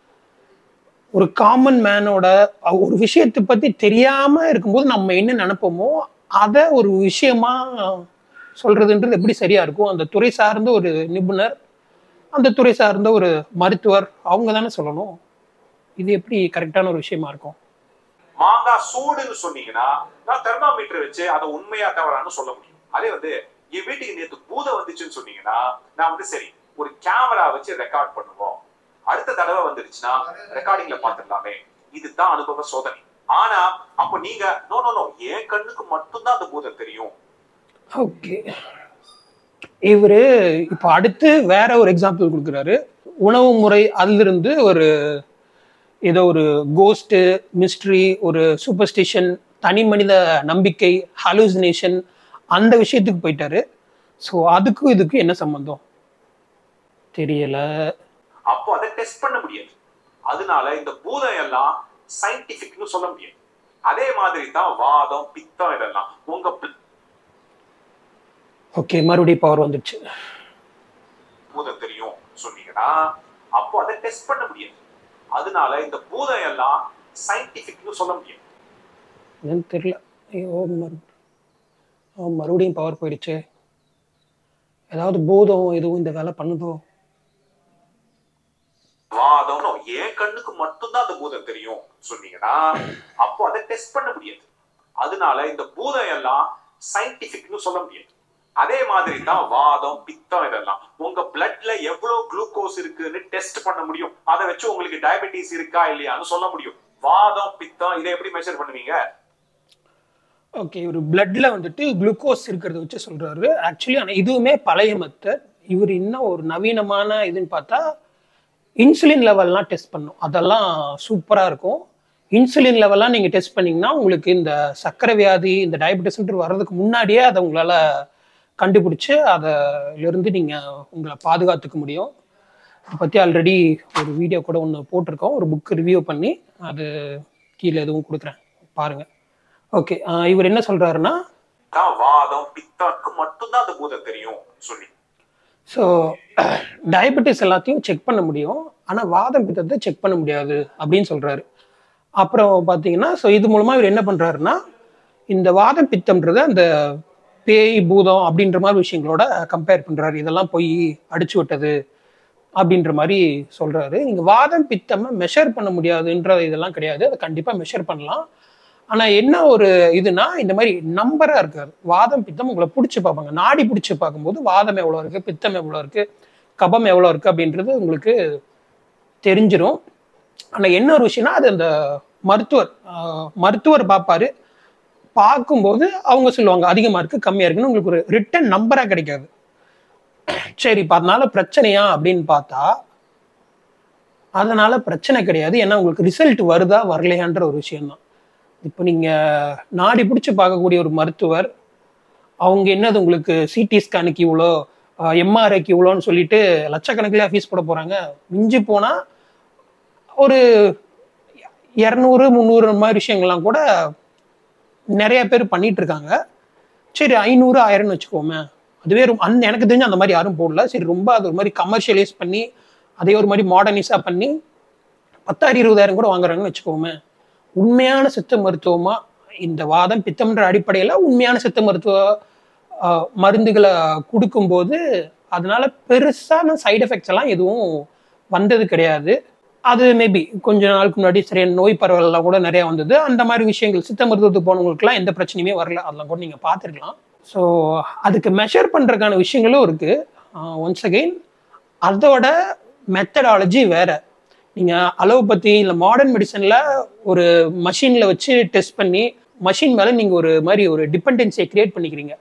ஒரு காமன் மேனோட ஒரு விஷயத்தை பற்றி தெரியாமல் இருக்கும்போது நம்ம என்ன நினைப்போமோ அதை ஒரு விஷயமா சொல்றதுன்றது எப்படி சரியா இருக்கும்? அந்த துறை சார்ந்த ஒரு நிபுணர், அந்த துறை சார்ந்த ஒரு மருத்துவர், அவங்க தானே சொல்லணும். இது எப்படி கரெக்டான ஒரு விஷயமா இருக்கும்? மாங்காய் சூடுன்னு சொன்னீங்கன்னா நான் தெர்மாமீட்டர் வச்சு அதை உண்மையா தவறான்னு சொல்ல முடியும். அதே வந்து என் வீட்டுக்கு நேற்று பூதம் வந்துச்சுன்னு சொன்னீங்கன்னா நான் வந்து சரி ஒரு கேமரா வச்சு ரெக்கார்ட் பண்ணுவோம், அடுத்த தடவை வந்துருச்சுன்னா ரெக்கார்டிங்ல பாத்துடலாமே, இதுதான் அனுபவ சோதனை. ஆனா அப்ப நீங்க நோ நோ நோ என் கண்ணுக்கு மட்டும்தான் அந்த பூதம் தெரியும். ஓகே, இவரு இப்ப அடுத்து வேற ஒரு எக்ஸாம்பிள் கொடுக்குறாரு. உணவு முறை அதிலிருந்து ஒரு ஏதோ ஒரு கோஸ்ட் மிஸ்ட்ரி, ஒரு சூப்பர்ஸ்டிஷன், தனி மனித நம்பிக்கை, ஹலூசினேஷன், அந்த விஷயத்துக்கு போயிட்டாரு. ஸோ அதுக்கும் இதுக்கும் என்ன சம்பந்தம் தெரியல. அப்போ அதை டெஸ்ட் பண்ண முடியாது. அதனால இந்த பூதம் எல்லாம் சயின்டிபிக்னு சொல்ல முடியாது. அதே மாதிரி தான் வாதம் பித்தம் இதெல்லாம் உங்க ஓகே மறுபடியும் பவர் வந்துடுச்சு. பூதம் தெரியும் சொன்னீங்கன்னா அப்போ அதை டெஸ்ட் பண்ண முடியாது. அதனால இந்த பூதம் எல்லாம் சயின்டிபிக்னு சொல்ல முடியாது. என்னன்னு தெரியல. ஐயோ மறுபடியும் பவர் போயிடுச்சு. ஏதாவது பூதம் எதுவும் இந்த வேலை பண்ணுதோ? வாதம் என் கண்ணுக்கு மட்டும்தான் அந்த பூதம் தெரியும் சொன்னீங்கன்னா அப்போ அதை டெஸ்ட் பண்ண முடியாது. அதனால இந்த பூதம் எல்லாம் சயின்டிபிக்னு சொல்ல முடியாது. அதே மாதிரி தான் வாதம் பித்தம் இதெல்லாம் உங்க பிளட்ல எவ்வளவு குளுக்கோஸ் இருக்குன்னு டெஸ்ட் பண்ண முடியும். அதை வச்சு உங்களுக்கு டயபெட்டிஸ் இருக்கா இல்லையான்னு சொல்ல முடியும். வாதம் பித்தம் இதை எப்படி மெஷர் பண்ணுவீங்க? ஓகே, ஒரு பிளட்ல வந்துட்டு குளுக்கோஸ் இருக்கிறத வச்சு சொல்றாரு. ஆக்சுவலி ஆனால் இதுவுமே பழைய மெத்தட். இவர் இன்னும் ஒரு நவீனமான இதுன்னு பார்த்தா இன்சுலின் லெவல்லாம் டெஸ்ட் பண்ணும். அதெல்லாம் சூப்பராக இருக்கும். இன்சுலின் லெவல்லாம் நீங்கள் டெஸ்ட் பண்ணிங்கன்னா உங்களுக்கு இந்த சர்க்கரை வியாதி, இந்த டயபெட்டிஸ்ன்ட்டு வர்றதுக்கு முன்னாடியே அதை உங்களால் கண்டுபிடிச்சி அதிலிருந்து நீங்கள் உங்களை பாதுகாத்துக்க முடியும். அதை பற்றி ஆல்ரெடி ஒரு வீடியோ கூட ஒன்று போட்டிருக்கோம், ஒரு புக் ரிவ்யூ பண்ணி. அது கீழே எதுவும் கொடுக்குறேன் பாருங்கள். ஓகே, இவர் என்ன சொல்கிறாருன்னா வாதம் பித்தத்துக்கு மட்டும்தான் அந்த பூதம் தெரியும் சொல்லி. ஸோ டயபெட்டிஸ் எல்லாத்தையும் செக் பண்ண முடியும், ஆனால் வாதம் பித்தத்தை செக் பண்ண முடியாது அப்படின்னு சொல்கிறாரு. அப்புறம் பார்த்தீங்கன்னா ஸோ இது மூலமாக இவர் என்ன பண்ணுறாருன்னா இந்த வாத பித்தம்ன்றத அந்த பேய் பூதம் அப்படின்ற மாதிரி விஷயங்களோட கம்பேர் பண்ணுறாரு. இதெல்லாம் போய் அடிச்சு விட்டது, அப்படின்ற மாதிரி சொல்றாரு. நீங்க வாதம் பித்தம் மெஷர் பண்ண முடியாதுன்ற இதெல்லாம் கிடையாது, அதை கண்டிப்பா மெஷர் பண்ணலாம். ஆனா என்ன ஒரு இதுனா இந்த மாதிரி நம்பரா இருக்காது. வாதம் பித்தம் உங்களை பிடிச்சி பார்ப்பாங்க, நாடி பிடிச்சி பார்க்கும்போது வாதம் எவ்வளோ இருக்கு, பித்தம் எவ்வளோ இருக்கு, கபம் எவ்வளோ இருக்கு அப்படின்றது உங்களுக்கு தெரிஞ்சிடும். ஆனா என்ன ஒரு விஷயம்னா அது அந்த மருத்துவர் மருத்துவர் பார்ப்பாரு, பார்க்கும்போது அவங்க சொல்லுவாங்க அதிகமா இருக்கு கம்மியா இருக்குன்னு, உங்களுக்கு ஒரு ரிட்டன் நம்பரா கிடைக்காது. சரி இப்போ அதனால பிரச்சனையா அப்படின்னு பார்த்தா அதனால பிரச்சனை கிடையாது. ஏன்னா உங்களுக்கு ரிசல்ட் வருதா வரலையான்ற ஒரு விஷயம்தான். இப்போ நீங்க நாடி பிடிச்சி பார்க்கக்கூடிய ஒரு மருத்துவர் அவங்க என்னது உங்களுக்கு சிடி ஸ்கேனுக்கு இவ்வளோ, எம்ஆர்ஐக்கு இவ்வளோன்னு சொல்லிட்டு லட்சக்கணக்கில் ஃபீஸ் போட போறாங்க. மிஞ்சி போனா ஒரு இரநூறு முந்நூறு மாதிரி விஷயங்கள்லாம் கூட நிறைய பேர் பண்ணிட்டு இருக்காங்க. சரி ஐநூறு ஆயிரம்னு வச்சுக்கோமே, அதுவே அந்த எனக்கு தெரிஞ்சு அந்த மாதிரி யாரும் போடல. சரி ரொம்ப அது ஒரு மாதிரி கமர்ஷியலைஸ் பண்ணி அதே ஒரு மாதிரி மாடர்னைஸா பண்ணி பத்தாயிரம் இருபதாயிரம் கூட வாங்குறாங்கன்னு வச்சுக்கோமே. உண்மையான சித்த மருத்துவமா இந்த வாதம் பித்தம்ன்ற அடிப்படையில உண்மையான சித்த மருத்துவ மருந்துகளை கொடுக்கும்போது அதனால பெருசான சைடு எஃபெக்ட்ஸ் எல்லாம் எதுவும் வந்தது கிடையாது. அது மேபி கொஞ்ச நாளுக்கு முன்னாடி சரியான நோய் பரவலாம் கூட நிறைய வந்தது. அந்த மாதிரி விஷயங்கள் சித்த மருத்துவத்துக்கு போனவங்களுக்குலாம் எந்த பிரச்சனையுமே வரல, அதெல்லாம் கூட நீங்க பார்த்துருக்கலாம். ஸோ அதுக்கு மெஷர் பண்றதுக்கான விஷயங்களும் இருக்கு. ஒன்ஸ் அகெயின் அதோட மெத்தடாலஜி வேற. நீங்க அலோபதி இல்லை மாடர்ன் மெடிசன்ல ஒரு மஷின்ல வச்சு டெஸ்ட் பண்ணி மஷின் மேல நீங்க ஒரு மாதிரி ஒரு டிபெண்டன்சியை கிரியேட் பண்ணிக்கிறீங்க.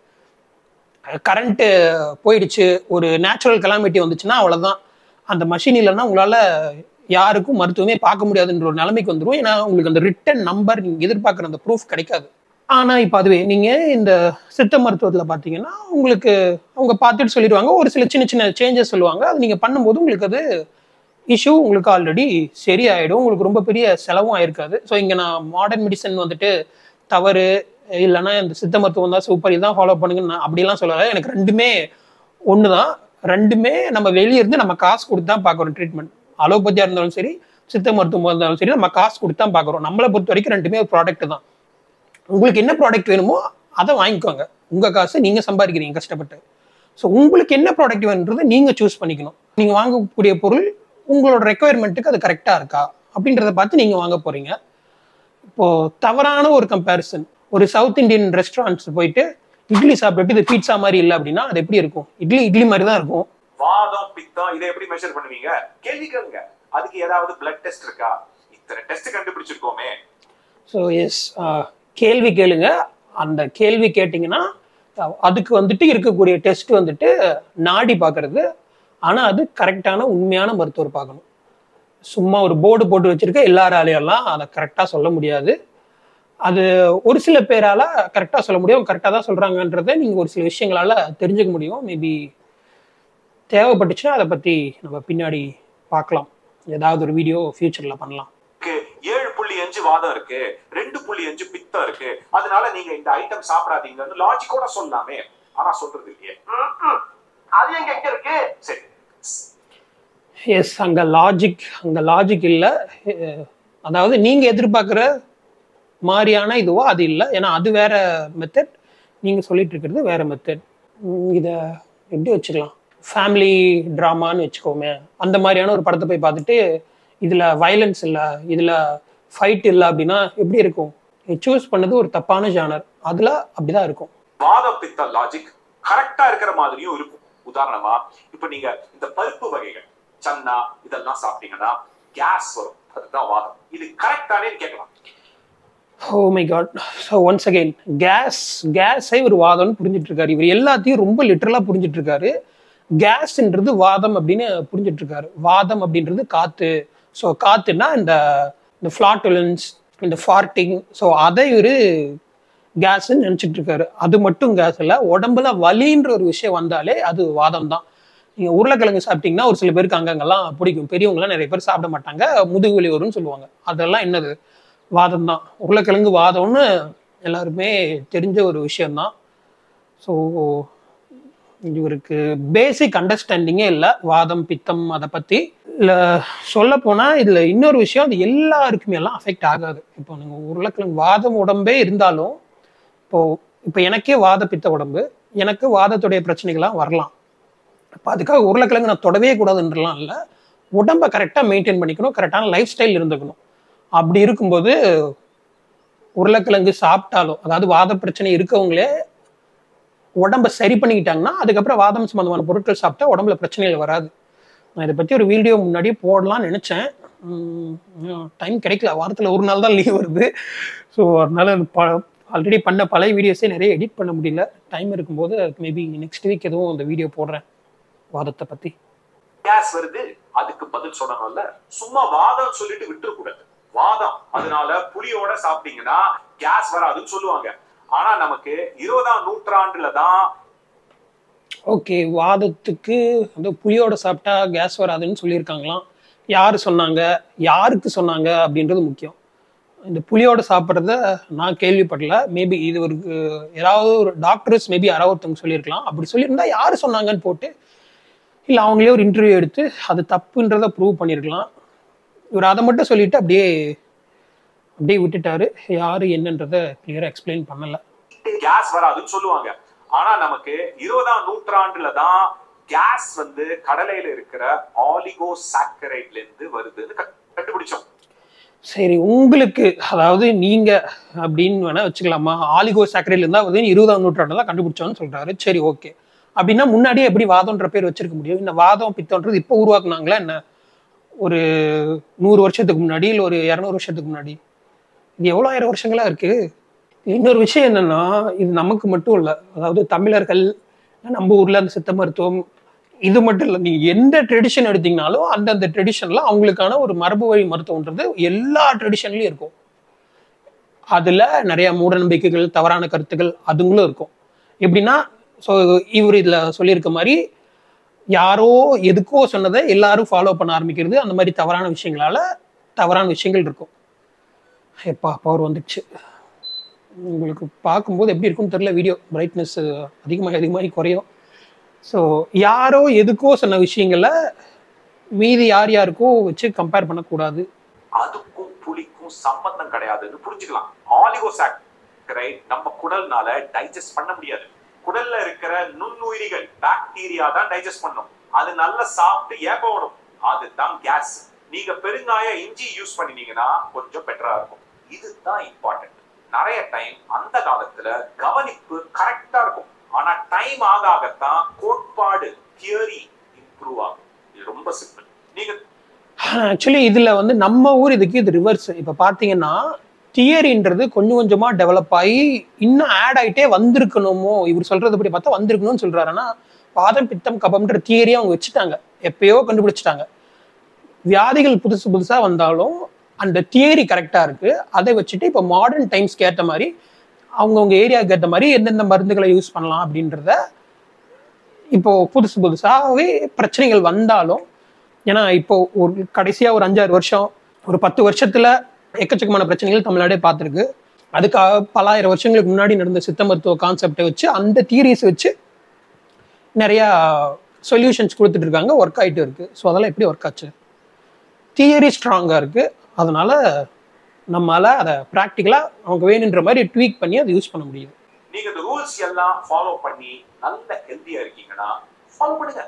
கரண்ட் போயிடுச்சு, ஒரு நேச்சுரல் கலாமிட்டி வந்துச்சுன்னா அவ்வளவுதான், அந்த மஷின் இல்லைன்னா உங்களால யாருக்கும் மருத்துவமே பார்க்க முடியாதுன்ற ஒரு நிலைமைக்கு வந்துடும். ஏன்னா உங்களுக்கு அந்த ரிட்டன் நம்பர் நீங்க எதிர்பார்க்குற அந்த ப்ரூஃப் கிடைக்காது. ஆனா இப்போ அதுவே நீங்க இந்த சித்த மருத்துவத்துல பாத்தீங்கன்னா உங்களுக்கு அவங்க பார்த்துட்டு சொல்லிடுவாங்க, ஒரு சில சின்ன சின்ன சேஞ்சஸ் சொல்லுவாங்க. அது நீங்க பண்ணும்போது உங்களுக்கு அது இஷ்யூ உங்களுக்கு ஆல்ரெடி சரியாயிடும், உங்களுக்கு ரொம்ப பெரிய செலவும் ஆயிருக்காது. ஸோ இங்க நான் மாடர்ன் மெடிசன் வந்துட்டு தவறு இல்லைன்னா இந்த சித்த மருத்துவம் தான் சூப்பர் இதான் ஃபாலோ பண்ணுங்கன்னு நான் அப்படிலாம் சொல்லலை. எனக்கு ரெண்டுமே ஒன்று தான். ரெண்டுமே நம்ம வெளியே இருந்து நம்ம காசு கொடுத்து தான் பார்க்குறோம். ட்ரீட்மெண்ட் அலோபதியா இருந்தாலும் சரி சித்த மருத்துவம் இருந்தாலும் சரி நம்ம காசு கொடுத்து தான் பார்க்குறோம். நம்மளை பொறுத்த வரைக்கும் ரெண்டுமே ஒரு ப்ராடக்ட் தான். உங்களுக்கு என்ன ப்ராடக்ட் வேணுமோ அதை வாங்கிக்கோங்க, உங்க காசு நீங்க சம்பாதிக்கிறீங்க கஷ்டப்பட்டு. ஸோ உங்களுக்கு என்ன ப்ராடக்ட் வேணுன்றதை நீங்க சூஸ் பண்ணிக்கணும். நீங்க வாங்கக்கூடிய பொருள் உங்களோட ரெக்குயர்மெண்ட்டுக்கு அது கரெக்டா இருக்கா அப்படின்றத பார்த்து நீங்க வாங்க போறீங்க. இப்போ தவறான ஒரு கம்பேரிசன், ஒரு சவுத் இந்தியன் ரெஸ்டாரண்ட்ஸ் போயிட்டு இட்லி சாப்பிட்டு இது பீட்சா மாதிரி இல்லை அப்படின்னா அது எப்படி இருக்கும்? இட்லி இட்லி மாதிரி தான் இருக்கும். வாதம் பித்தம் இதை எப்படி மெஷர் பண்ணுவீங்க? கேள்வி கேளுங்க. அதுக்கு ஏதாவது பிளட் டெஸ்ட் இருக்கா? இத்தனை டெஸ்ட் கண்டுபிடிச்சிருக்கோமே. ஸோ எஸ், கேள்வி கேளுங்க. அந்த கேள்வி கேட்டிங்கன்னா அதுக்கு வந்துட்டு இருக்கக்கூடிய டெஸ்ட் வந்துட்டு நாடி பார்க்கறது. ஆனால் அது கரெக்டான உண்மையான மருத்துவர் பார்க்கணும். சும்மா ஒரு போர்டு போட்டு வச்சிருக்க எல்லாராலையெல்லாம் அதை கரெக்டாக சொல்ல முடியாது. அது ஒரு சில பேரால கரெக்டாக சொல்ல முடியும், கரெக்டாக தான் சொல்கிறாங்கன்றதை நீங்கள் ஒரு சில விஷயங்களால தெரிஞ்சுக்க முடியும். மேபி தேவைப்பட்டுச்சுன்னா அதை பற்றி நம்ம பின்னாடி பார்க்கலாம், ஏதாவது ஒரு வீடியோ ஃபியூச்சரில் பண்ணலாம். ஏழு புள்ளி அஞ்சு வாதம் இருக்கு, ரெண்டு புள்ளி அஞ்சு பித்தம் இருக்கு, அதனால நீங்க இந்த ஐட்டம் சாப்பிடாதீங்கன்னு லாஜிக்கோட சொல்லாமே. ஆனா சொல்றது இல்லையே, அது எங்க எங்க இருக்கு? சரி, எஸ், அங்க லாஜிக் அங்க லாஜிக் இல்லை. அதாவது நீங்க எதிர்பார்க்குற மாதிரியான இதுவோ அது இல்லை. ஏன்னா அது வேற மெத்தட், நீங்க சொல்லிட்டு இருக்கிறது வேற மெத்தட். இதை எப்படி வச்சுக்கலாம், ஃபேமிலி ட்ராமான்னு வச்சுக்கோமே. அந்த மாதிரியான ஒரு படத்தை போய் பார்த்துட்டு இதுல வயலன்ஸ் இல்லை, இதுல ஃபைட் இல்லை அப்படின்னா எப்படி இருக்கும்? நீ சூஸ் பண்ணது ஒரு தப்பான ஜானர், அதுல அப்படிதான் இருக்கும். வாத பித்த லாஜிக் கரெக்டா இருக்கிற மாதிரியும் இருக்கும். உதாரணமா இப்ப நீங்க இந்த பருப்பு வகைகள் சன்னா இதெல்லாம் சாப்பிட்டீங்கன்னா கேஸ் வரும், அதுதான் வாதம். இது கரெக்டானே கேட்கலாம். Oh my god. So once again case கேஸை ஒரு வாதம்னு புரிஞ்சிட்டு இருக்காரு. இவர் எல்லாத்தையும் ரொம்ப லிட்டரலா புரிஞ்சிட்டு இருக்காரு. கேஸ்ன்றது வாதம் அப்படின்னு புரிஞ்சிட்டு இருக்காரு. வாதம் அப்படின்றது காத்து. ஸோ காத்துன்னா இந்த இந்த ஃப்ளாட்டுலன்ஸ், இந்த ஃபார்ட்டிங், ஸோ அதை ஒரு கேஸ்ன்னு நினச்சிட்டு இருக்காரு. அது மட்டும் கேஸ் இல்லை, உடம்புல வலின்ற ஒரு விஷயம் வந்தாலே அது வாதம் தான். நீங்கள் உருளைக்கிழங்கு சாப்பிட்டீங்கன்னா ஒரு சில பேருக்கு அங்கங்கெல்லாம் பிடிக்கும், பெரியவங்களாம் நிறைய பேர் சாப்பிட மாட்டாங்க, முதுகு வலி வரும்னு சொல்லுவாங்க. அதெல்லாம் என்னது? வாதம் தான். உருளைக்கிழங்கு வாதம்னு எல்லாருமே தெரிஞ்ச ஒரு விஷயம்தான். ஸோ இவருக்கு பேசிக் அண்டர்ஸ்டாண்டிங்கே இல்லை வாதம் பித்தம் அதை பற்றி. இல்லை சொல்ல போனால் இதில் இன்னொரு விஷயம், அது எல்லாருக்குமே எல்லாம் அஃபெக்ட் ஆகாது. இப்போ நீங்கள் உருளைக்கிழங்கு வாதம் உடம்பே இருந்தாலும் இப்போ இப்போ எனக்கே வாத பித்த உடம்பு, எனக்கு வாதத்துடைய பிரச்சனைகள்லாம் வரலாம். இப்போ அதுக்காக உருளைக்கிழங்கு நான் தொடவே கூடாதுன்றலாம் இல்லை, உடம்பை கரெக்டாக மெயின்டைன் பண்ணிக்கணும், கரெக்டான லைஃப் ஸ்டைல் இருந்துக்கணும். அப்படி இருக்கும்போது உருளைக்கிழங்கு சாப்பிட்டாலும், அதாவது வாத பிரச்சனை இருக்கவங்களே உடம்பை சரி பண்ணிக்கிட்டாங்கன்னா அதுக்கப்புறம் வாதம் சம்பந்தமான பொருட்கள் சாப்பிட்டா உடம்புல பிரச்சனைகள் வராது. நான் இதை பற்றி ஒரு வீடியோ முன்னாடியே போடலாம்னு நினச்சேன், டைம் கிடைக்கல, வாரத்தில் ஒரு நாள் தான் லீவ் வருது. ஸோ அதனால ப ஆல்ரெடி பண்ண பழைய வீடியோஸே நிறைய எடிட் பண்ண முடியல. டைம் இருக்கும்போது மேபி நெக்ஸ்ட் வீக் எதுவும் அந்த வீடியோ போடுறேன் வாதத்தை பற்றி. கேஸ் வருது, அதுக்கு பதில் சொல்லணும்ல, சும்மா வாதம் சொல்லிட்டு விட்டுறக்கூடாது. வாதம், அதனால புளியோட சாப்பிட்டீங்கன்னா கேஸ் வராதுன்னு சொல்லுவாங்க. ஆனா நமக்கு இருபதாம் நூற்றாண்டுல தான் ஓகே வாதத்துக்கு அந்த புளியோட சாப்பிட்டா கேஸ் வராதுன்னு சொல்லியிருக்காங்களாம். யாரு சொன்னாங்க, யாருக்கு சொன்னாங்க அப்படின்றது முக்கியம். இந்த புளியோட சாப்பிட்றத நான் கேள்விப்படல. மேபி இது ஒரு யாராவது ஒரு டாக்டர்ஸ் மேபி யாராவது ஒருத்தவங்க சொல்லியிருக்கலாம். அப்படி சொல்லியிருந்தா யாரு சொன்னாங்கன்னு போட்டு, இல்லை அவங்களே ஒரு இன்டர்வியூ எடுத்து அது தப்புன்றதை ப்ரூவ் பண்ணியிருக்கலாம். இவர் அதை மட்டும் சொல்லிட்டு அப்படியே அப்படியே விட்டுட்டாரு. யாரு என்னன்றத கிளியரா எக்ஸ்பிளைன் பண்ணல. கேஸ் வராதுன்னு சொல்லுவாங்க. ஆனா நமக்கு இருபதாம் நூற்றாண்டுல தான் கேஸ் வந்து கடலையில இருக்கிற ஆலிகோசாக்கரைட்ல இருந்து வருதுன்னு கண்டுபிடிச்சோம். சரி, உங்களுக்கு அதாவது நீங்க அப்படின்னு வேணா வச்சுக்கலாமா, ஆலிகோசாக்கரைட்ல இருந்தா வந்து இருபதாம் நூற்றாண்டு தான் கண்டுபிடிச்சோன்னு சொல்றாரு. சரி ஓகே, அப்படின்னா முன்னாடியே எப்படி வாதம்ன்ற பேர் வச்சிருக்க முடியும்? இந்த வாதம் பித்தம்ன்றது இப்போ உருவாக்குனாங்களா என்ன? ஒரு நூறு வருஷத்துக்கு முன்னாடி இல்லை ஒரு இரநூறு வருஷத்துக்கு முன்னாடி? இது எவ்வளோ ஆயிரம் வருஷங்களா இருக்கு. இன்னொரு விஷயம் என்னன்னா, இது நமக்கு மட்டும் இல்லை, அதாவது தமிழர்கள் நம்ம ஊர்ல அந்த சித்த மருத்துவம் இது மட்டும் இல்லை, நீங்க எந்த ட்ரெடிஷன் எடுத்தீங்கனாலும் அந்தந்த ட்ரெடிஷன்ல அவங்களுக்கான ஒரு மரபு வழி மருத்துவம்ன்றது எல்லா ட்ரெடிஷன்லயும் இருக்கும். அதுல நிறைய மூட நம்பிக்கைகள், தவறான கருத்துக்கள் அதுங்களும் இருக்கும். எப்படின்னா, ஸோ இவர் இதுல சொல்லியிருக்க மாதிரி யாரோ எதுக்கோ சொன்னதை எல்லாரும் ஃபாலோ பண்ண ஆரம்பிக்கிறது, அந்த மாதிரி தவறான விஷயங்களால தவறான விஷயங்கள் இருக்கும். எப்பா பவர் வந்துடுச்சு. உங்களுக்கு பார்க்கும்போது எப்படி இருக்குன்னு தெரியல, வீடியோ பிரைட்னஸ் அதிகமாக அதிகமாக குறையும். ஸோ யாரோ எதுக்கோ சொன்ன விஷயங்களை மீதி யார் யாருக்கோ வச்சு கம்பேர் பண்ணக்கூடாது. அதுக்கும் புளிக்கும் சம்பந்தம் கிடையாதுன்னு புரிஞ்சுக்கலாம். ஆலிகோசாக்கரைட் நம்ம குடல்னால டைஜஸ்ட் பண்ண முடியாது. குடல்ல இருக்கிற நுண்ணுயிரிகள் பாக்டீரியா தான் டைஜஸ்ட் பண்ணும். அது நல்லா சாப்பிட்டு ஏப்பணும், அதுதான் கேஸ். நீங்க பெருங்காய இஞ்சி யூஸ் பண்ணினீங்கன்னா கொஞ்சம் பெட்டரா இருக்கும். இதுதான் இம்பார்ட்டன்ட். நிறைய டைம் அந்த காலத்துல கவனிப்பு கரெக்டா இருக்கும், ஆனா டைம் ஆக ஆகத்தான் கோட்பாடு தியரி இம்ப்ரூவ் ஆகும். இது ரொம்ப சிம்பிள். நீங்க ஆக்சுவலி இதுல வந்து நம்ம ஊர் இதுக்கு இது ரிவர்ஸ். இப்ப பாத்தீங்கன்னா தியரின்றது கொஞ்சம் கொஞ்சமா டெவலப் ஆகி இன்னும் ஆட் ஆகிட்டே வந்திருக்கணுமோ, இவர் சொல்றது படி பார்த்தா வந்திருக்கணும்னு சொல்றாரு. ஆனா வாதம் பித்தம் கபம்ன்ற தியரியை அவங்க வச்சுட்டாங்க, எப்பயோ கண்டுபிடிச்சிட்டாங்க. வியாதிகள் புதுசு புதுசா வந்தாலும் அந்த தியரி கரெக்டா இருக்கு. அதை வச்சுட்டு இப்போ மாடர்ன் டைம்ஸ்க்கு ஏற்ற மாதிரி அவங்கவுங்க ஏரியாவுக்கு ஏற்ற மாதிரி எந்தெந்த மருந்துகளை யூஸ் பண்ணலாம் அப்படின்றத இப்போ புதுசு புதுசாகவே பிரச்சனைகள் வந்தாலும், ஏன்னா இப்போ ஒரு கடைசியா ஒரு அஞ்சாறு வருஷம் ஒரு பத்து வருஷத்துல எக்கச்சக்கமான பிரச்சனைகள் தமிழ்நாடே பார்த்துருக்கு. அதுக்காக பலாயிரம் வருஷங்களுக்கு முன்னாடி நடந்த சித்த மருத்துவ கான்செப்டை வச்சு அந்த தியரிஸ் வச்சு நிறையா சொல்யூஷன்ஸ் கொடுத்துட்டு இருக்காங்க, ஒர்க் ஆகிட்டு இருக்கு. ஸோ அதெல்லாம் எப்படி ஒர்க் ஆச்சு? தியரி ஸ்ட்ராங்காக இருக்கு, அதனால நம்மளால அதை ப்ராக்டிக்கலாக அவங்க வேணுன்ற மாதிரி ட்வீக் பண்ணி அதை யூஸ் பண்ண முடியுது. நீங்க இந்த ரூல்ஸ் எல்லாம் ஃபாலோ பண்ணி நல்ல ஹெல்தியா இருக்கீங்கன்னா ஃபாலோ பண்ணுங்க.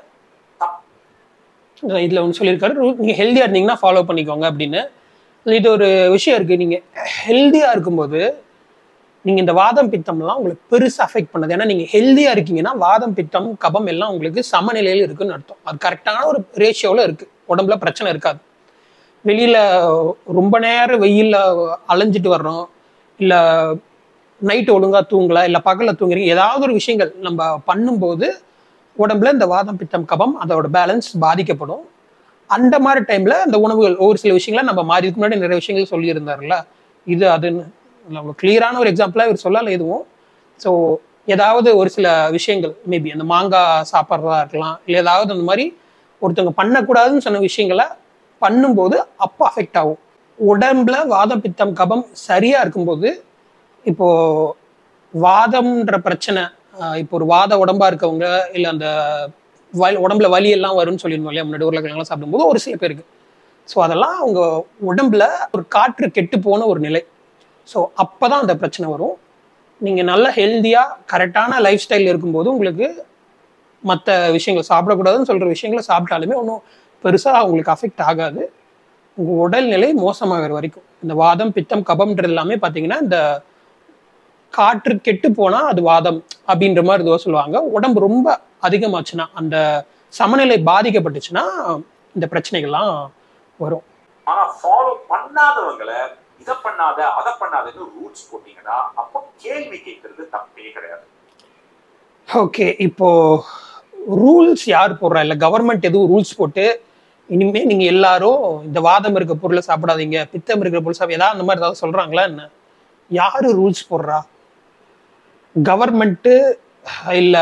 இதுல ஒன்று சொல்லியிருக்காரு, நீங்க ஹெல்தியா இருந்தீங்கன்னா ஃபாலோ பண்ணிக்கோங்க அப்படின்னு. இது ஒரு விஷயம் இருக்கு, நீங்க ஹெல்தியா இருக்கும்போது நீங்க இந்த வாதம் பித்தம்லாம் உங்களுக்கு பெருசு அஃபெக்ட் பண்ணது. ஏன்னா நீங்க ஹெல்தியா இருக்கீங்கன்னா வாதம் பித்தம் கபம் எல்லாம் உங்களுக்கு சமநிலையில் இருக்குன்னு அர்த்தம். அது கரெக்டான ஒரு ரேஷியோவில் இருக்கு, உடம்புல பிரச்சனை இருக்காது. வெளியில ரொம்ப நேரம் வெயில்ல அலைஞ்சிட்டு வர்றோம், இல்லை நைட்டு ஒழுங்கா தூங்கல, இல்லை பகல்ல தூங்குறீங்க, ஏதாவது ஒரு விஷயங்கள் நம்ம பண்ணும்போது உடம்புல இந்த வாதம் பித்தம் கபம் அதோட பேலன்ஸ் பாதிக்கப்படும். அந்த மாதிரி டைம்ல அந்த உணவுகள் ஒரு சில விஷயங்களை நம்ம மாறி இதுக்கு முன்னாடி நிறைய விஷயங்கள் சொல்லியிருந்தாருல்ல, இது அதுன்னு நம்ம கிளியரான ஒரு எக்ஸாம்பிளா இவர் சொல்லல எதுவும். ஸோ ஏதாவது ஒரு சில விஷயங்கள் மேபி அந்த மாங்காய் சாப்பிட்றதா இருக்கலாம், இல்லை ஏதாவது அந்த மாதிரி ஒருத்தவங்க பண்ணக்கூடாதுன்னு சொன்ன விஷயங்களை பண்ணும்போது அப்போ அஃபெக்ட் ஆகும். உடம்புல வாதம் பித்தம் கபம் சரியா இருக்கும்போது, இப்போ வாதம்ன்ற பிரச்சனை, இப்போ ஒரு வாத உடம்பா இருக்கவங்க இல்லை அந்த வலி உடம்புல வலி எல்லாம் வரும்னு சொல்லியிருந்தோம் இல்லையா முன்னாடி, உருளைக்கிழங்குலாம் சாப்பிடும்போது ஒரு சில பேருக்கு. ஸோ அதெல்லாம் அவங்க உடம்புல ஒரு காற்று கெட்டு போன ஒரு நிலை. ஸோ அப்போதான் அந்த பிரச்சனை வரும். நீங்கள் நல்ல ஹெல்த்தியாக கரெக்டான லைஃப் ஸ்டைல் இருக்கும்போது உங்களுக்கு மற்ற விஷயங்கள் சாப்பிடக்கூடாதுன்னு சொல்கிற விஷயங்களை சாப்பிட்டாலுமே ஒன்றும் பெருசாக அவங்களுக்கு அஃபெக்ட் ஆகாது. உங்கள் உடல்நிலை மோசமாகிற வரைக்கும் இந்த வாதம் பித்தம் கபம்ன்றது எல்லாமே பார்த்தீங்கன்னா இந்த காற்று கெட்டு போனால் அது வாதம் அப்படின்ற மாதிரி இதுவோ சொல்லுவாங்க. உடம்பு ரொம்ப அதிகமாச்சுன்னா அந்த சமநிலை பாதிக்கப்பட்டுச்சுன்னா இந்த பிரச்சனைகள்லாம் வரும். ஆனா ஃபாலோ பண்ணாதவங்களை இதை பண்ணாத அதை பண்ணாதன்னு ரூல்ஸ் போட்டீங்கன்னா அப்போ கேள்வி கேட்கறது தப்பே கிடையாது. ஓகே, இப்போ ரூல்ஸ் யார் போடுறா? இல்லை கவர்மெண்ட் எதுவும் ரூல்ஸ் போட்டு இனிமே நீங்க எல்லாரும் இந்த வாதம் இருக்க பொருளை சாப்பிடாதீங்க, பித்தம் இருக்கிற பொருள் சாப்பிட ஏதாவது அந்த மாதிரி ஏதாவது சொல்றாங்களா என்ன? யாரு ரூல்ஸ் போடுறா? கவர்மெண்ட்டு இல்லை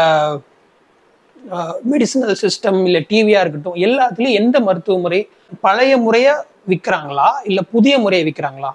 மெடிசினல் சிஸ்டம் இல்லை டிவியா இருக்கட்டும், எல்லாத்துலேயும் எந்த மருத்துவ முறை பழைய முறையை விற்கிறாங்களா இல்லை புதிய முறையை விற்கிறாங்களா?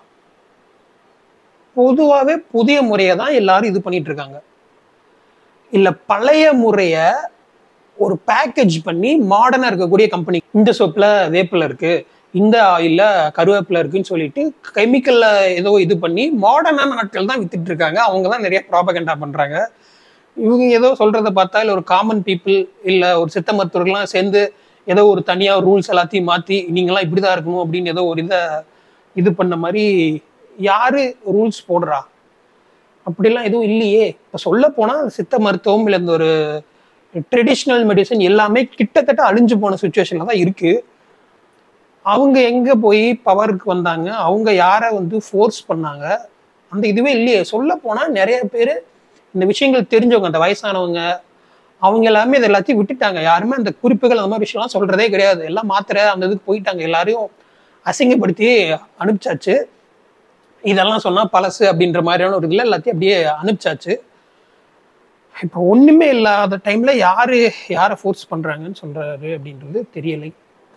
பொதுவாகவே புதிய முறையை தான் எல்லாரும் இது பண்ணிட்டு இருக்காங்க. இல்லை பழைய முறையை ஒரு பேக்கேஜ் பண்ணி மாடர்னாக இருக்கக்கூடிய கம்பெனி இந்த சோப்பில் வேப்பில் இருக்கு, இந்த ஆயிலில் கருவேப்பிலை இருக்குன்னு சொல்லிட்டு கெமிக்கலில் ஏதோ இது பண்ணி மாடர்னான நாட்கள் தான் வித்துட்டு இருக்காங்க. அவங்க தான் நிறைய ப்ராபகண்டா பண்ணுறாங்க. இவங்க ஏதோ சொல்றதை பார்த்தா இல்லை ஒரு காமன் பீப்புள் இல்லை ஒரு சித்த மருத்துவர்கள்லாம் சேர்ந்து ஏதோ ஒரு தனியாக ரூல்ஸ் எல்லாத்தையும் மாற்றி நீங்களாம் இப்படி தான் இருக்கணும் அப்படின்னு ஏதோ ஒரு இதை இது பண்ண மாதிரி யாரு ரூல்ஸ் போடுறா? அப்படிலாம் எதுவும் இல்லையே. இப்போ சொல்ல போனால் சித்த மருத்துவம் இல்லை இந்த ஒரு ட்ரெடிஷ்னல் மெடிசன் எல்லாமே கிட்டத்தட்ட அழிஞ்சு போன சுச்சுவேஷன்ல தான் இருக்கு. அவங்க எங்க போய் பவருக்கு வந்தாங்க? அவங்க யாரை வந்து ஃபோர்ஸ் பண்ணாங்க? அந்த இதுவே இல்லையே. சொல்ல போனா நிறைய பேர் இந்த விஷயங்கள் தெரிஞ்சவங்க, அந்த வயசானவங்க, அவங்க எல்லாமே இது எல்லாத்தையும் விட்டுட்டாங்க. யாருமே அந்த குறிப்புகள் அந்த மாதிரி விஷயம்லாம் சொல்றதே கிடையாது. எல்லாம் மாத்திரை அந்த இதுக்கு போயிட்டாங்க. எல்லாரையும் அசிங்கப்படுத்தி அனுப்பிச்சாச்சு. இதெல்லாம் சொன்னா பழசு அப்படின்ற மாதிரியான ஒரு இதுல எல்லாத்தையும் அப்படியே அனுப்பிச்சாச்சு. இப்போ ஒண்ணுமே இல்லாத டைம்ல யாரு யாரை ஃபோர்ஸ் பண்றாங்கன்னு சொல்றாரு அப்படின்றது தெரியலை.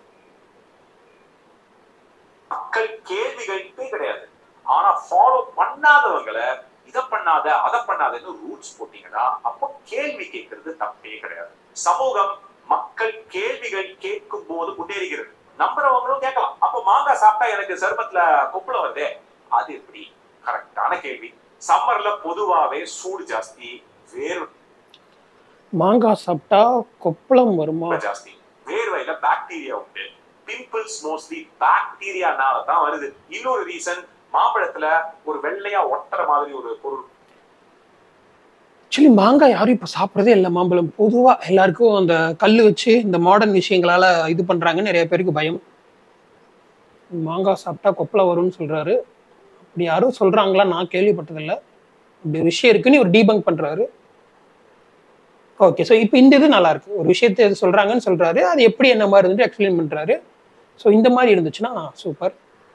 மக்கள் கேள்விகளுக்கே கிடையாது. ஆனா ஃபாலோ பண்ணாதவங்களை இதை பண்ணாத அதை பண்ணாதன்னு ரூல்ஸ் போட்டீங்கன்னா அப்போ கேள்வி கேட்கறது தப்பே கிடையாது. சமூகம் மக்கள் கேள்விகள் கேட்கும் போது முன்னேறுகிறது. நம்புறவங்களும் கேட்கலாம். அப்போ மாங்காய் சாப்பிட்டா எனக்கு சருமத்துல கொப்புளம் வருதே, அது எப்படி? கரெக்டான கேள்வி. சம்மர்ல பொதுவாவே சூடு ஜாஸ்தி, வேர்வை மாங்காய் சாப்பிட்டா கொப்பளம் வருமா? ஜாஸ்தி, வேர்வையில பாக்டீரியா உண்டு. பிம்பிள்ஸ் மோஸ்ட்லி பாக்டீரியானால தான் வருது. இன்னொரு ரீசன், மாம்பழத்துல ஒரு வெள்ளையா ஒட்டற மாதிரி ஒரு பொருள். ஆக்சுவலி மாங்காய் யாரும் இப்போ சாப்பிட்றதே இல்லை. மாம்பழம் பொதுவாக எல்லாருக்கும் அந்த கல் வச்சு இந்த மாடர்ன் விஷயங்களால இது பண்றாங்க. நிறைய பேருக்கு பயம். மாங்காய் சாப்பிட்டா கொப்பளம் வரும்னு சொல்றாரு. அப்படி யாரும் சொல்றாங்களா? நான் கேள்விப்பட்டதில்லை. அப்படி ஒரு விஷயம் இருக்குன்னு ஒரு டீபங்க் பண்றாரு. ஓகே, ஸோ இப்போ இந்த இது நல்லா இருக்கு. ஒரு விஷயத்தை எது சொல்றாங்கன்னு சொல்றாரு, அது எப்படி என்ன மாதிரி இருந்துட்டு எக்ஸ்பிளைன் பண்றாரு. ஸோ இந்த மாதிரி இருந்துச்சுன்னா சூப்பர்.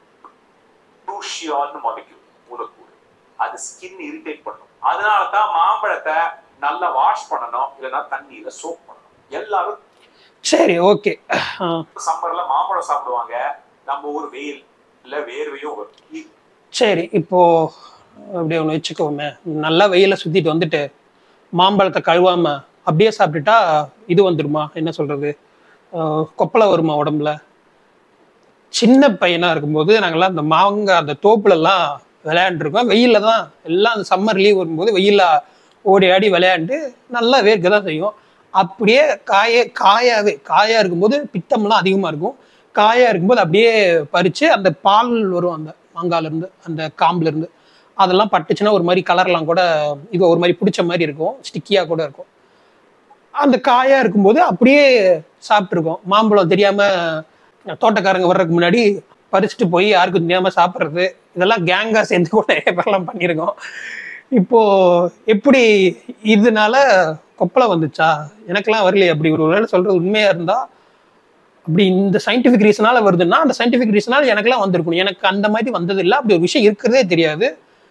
குரூஷியல் மாலிக்யூல் மூலக்கூறு, அது ஸ்கின் இரிட்டேட் பண்ணும். அதனால தான் மாம்பழத்தை நல்லா வாஷ் பண்ணணும், இல்லைன்னா தண்ணியில சோப் பண்ணணும். எல்லாரும் சரி, ஓகே. சம்மர்ல மாம்பழம் சாப்பிடுவாங்க. நம்ம ஒரு வெயில் இல்ல வேர்வையும் வரும். சரி, இப்போ அப்படியே ஒன்று வச்சுக்கோமே, நல்லா வெயில சுத்திட்டு வந்துட்டு மாம்பழத்தை கழுவாம அப்படியே சாப்பிட்டுட்டா இது வந்துடுமா? என்ன சொல்றது, கொப்பளை வருமா உடம்புல? சின்ன பையனா இருக்கும்போது நாங்கள்லாம் அந்த மாங்காய் அந்த தோப்புல எல்லாம் விளையாண்டுருக்கோம். வெயில தான் எல்லாம் அந்த சம்மர் லீவ் வரும்போது வெயில ஓடி ஆடி விளையாண்டு நல்லா வேர்க்க தான் செய்யும். அப்படியே காய காயாவே காயா இருக்கும்போது பித்தம்லாம் அதிகமா இருக்கும். காயா இருக்கும்போது அப்படியே பறிச்சு அந்த பால் வரும் அந்த மாங்கால இருந்து, அந்த காம்புல இருந்து. அதெல்லாம் பட்டுச்சுன்னா ஒரு மாதிரி கலர்லாம் கூட இது ஒரு மாதிரி பிடிச்ச மாதிரி இருக்கும், ஸ்டிக்கியா கூட இருக்கும். அந்த காயா இருக்கும்போது அப்படியே சாப்பிட்டுருக்கோம். மாம்பழம் தெரியாம தோட்டக்காரங்க வர்றதுக்கு முன்னாடி பறிச்சுட்டு போய் யாருக்கும் தெரியாம சாப்பிட்றது, இதெல்லாம் கேங்கா சேர்ந்து கூட எல்லாம் பண்ணியிருக்கோம். இப்போ எப்படி இதனால கொப்பளை வந்துச்சா? எனக்கெல்லாம் வரலையே. அப்படி ஒரு வேலை சொல்றது உண்மையா இருந்தா, அப்படி இந்த சயின்டிபிக் ரீசனால வருதுன்னா அந்த சயின்டிபிக் ரீசனால எனக்கெல்லாம் வந்திருக்கணும். எனக்கு அந்த மாதிரி வந்தது இல்லை. அப்படி ஒரு விஷயம் இருக்கிறதே தெரியாது.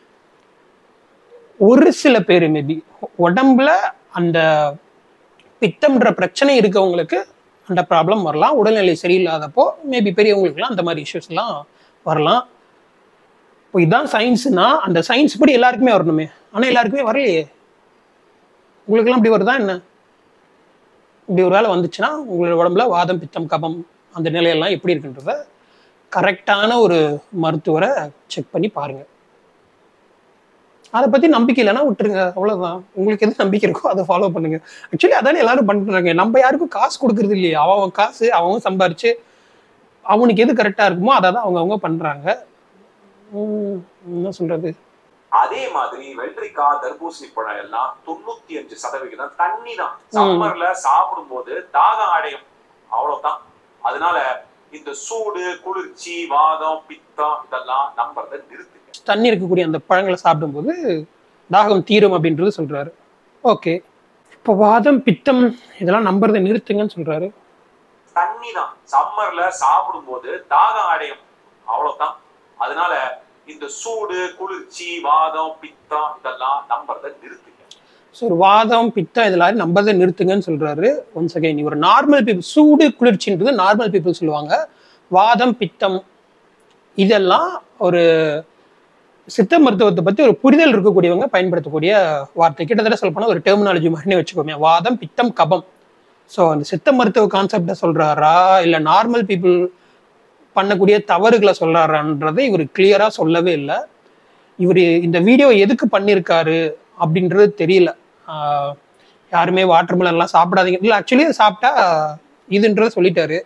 ஒரு சில பேர் மேபி உடம்புல அந்த பித்தம்ன்ற பிரச்சனை இருக்கவங்களுக்கு அந்த ப்ராப்ளம் வரலாம். உடல்நிலை சரியில்லாதப்போ மேபி பெரியவங்களுக்குலாம் அந்த மாதிரி இஷ்யூஸ் எல்லாம் வரலாம். இப்போ இதுதான் சயின்ஸ்னா அந்த சயின்ஸ் படி எல்லாருக்குமே வரணுமே. ஆனால் எல்லாருக்குமே வரலையே. உங்களுக்கெல்லாம் இப்படி வருதா என்ன? இப்படி ஒரு வேலை வந்துச்சுன்னா உங்களோட உடம்புல வாதம் பித்தம் கபம் அந்த நிலையெல்லாம் எப்படி இருக்குன்றத கரெக்டான ஒரு மருத்துவரை செக் பண்ணி பாருங்க. அதை பத்தி நம்பிக்கை இல்லைன்னா விட்டுருங்க, அவ்வளவுதான். உங்களுக்கு எது நம்பிக்கை இருக்கோ அதை ஃபாலோ பண்ணுங்க. ஆக்சுவலி அதானே எல்லாரும் பண்றாங்க. நம்ம யாருக்கும் காசு கொடுக்கறது இல்லையே, அவன் காசு அவன் சம்பாரிச்சு அவனுக்கு எது கரெக்டா இருக்குமோ அதை தான் அவங்க அவங்க பண்றாங்க. உம் என்ன சொல்றது. அதே மாதிரி வெள்ளரிக்காய் தர்பூசணி பழம் எல்லாம் தொண்ணூத்தி அஞ்சு சதவிகிதம் தண்ணி தான். சம்மர்ல சாப்பிடும் போது தாகம் அடையும், அவ்வளவுதான். அதனால இந்த சூடு, குளிர்ச்சி, வாதம், பித்தம் இதெல்லாம் நம்புறத நிறுத்துங்க. தண்ணி இருக்கக்கூடிய அந்த பழங்களை சாப்பிடும்போது தாகம் தீரும் அப்படின்றது சொல்றாரு. ஓகே, இப்போ வாதம் பித்தம் இதெல்லாம் நம்புறதை நிறுத்துங்கன்னு சொல்றாரு. தண்ணி தான். சம்மர்ல சாப்பிடும் போது தாகம் அடையும், அவ்வளவுதான். அதனால இந்த சூடு, குளிர்ச்சி, வாதம், பித்தம் இதெல்லாம் நம்புறத நிறுத்துங்க. ஸோ வாதம் பித்தம் இதெல்லாம் நம்பதை நிறுத்துங்கன்னு சொல்றாரு. ஒன்ஸ் அகைன், ஒரு நார்மல் பீப்புள், சூடு குளிர்ச்சின்றது நார்மல் பீப்புள் சொல்லுவாங்க. வாதம் பித்தம் இதெல்லாம் ஒரு சித்த மருத்துவத்தை பத்தி ஒரு புரிதல் இருக்கக்கூடியவங்க பயன்படுத்தக்கூடிய வார்த்தை. கிட்டத்தட்ட சொல்ல போனா ஒரு டெர்மினாலஜி மாதிரி வச்சுக்கோமே, வாதம் பித்தம் கபம். ஸோ அந்த சித்த மருத்துவ கான்செப்டை சொல்றாரா இல்லை நார்மல் பீப்புள் பண்ணக்கூடிய தவறுகளை சொல்றாரான்றதை இவர் கிளியரா சொல்லவே இல்லை. இவர் இந்த வீடியோ எதுக்கு பண்ணியிருக்காரு அப்படின்றது தெரியல. யாருமே வாட்டர் மெலன்லாம் சாப்பிடாதீங்க இல்லை, ஆக்சுவலி சாப்பிட்டா இதுன்றத சொல்லிட்டாரு,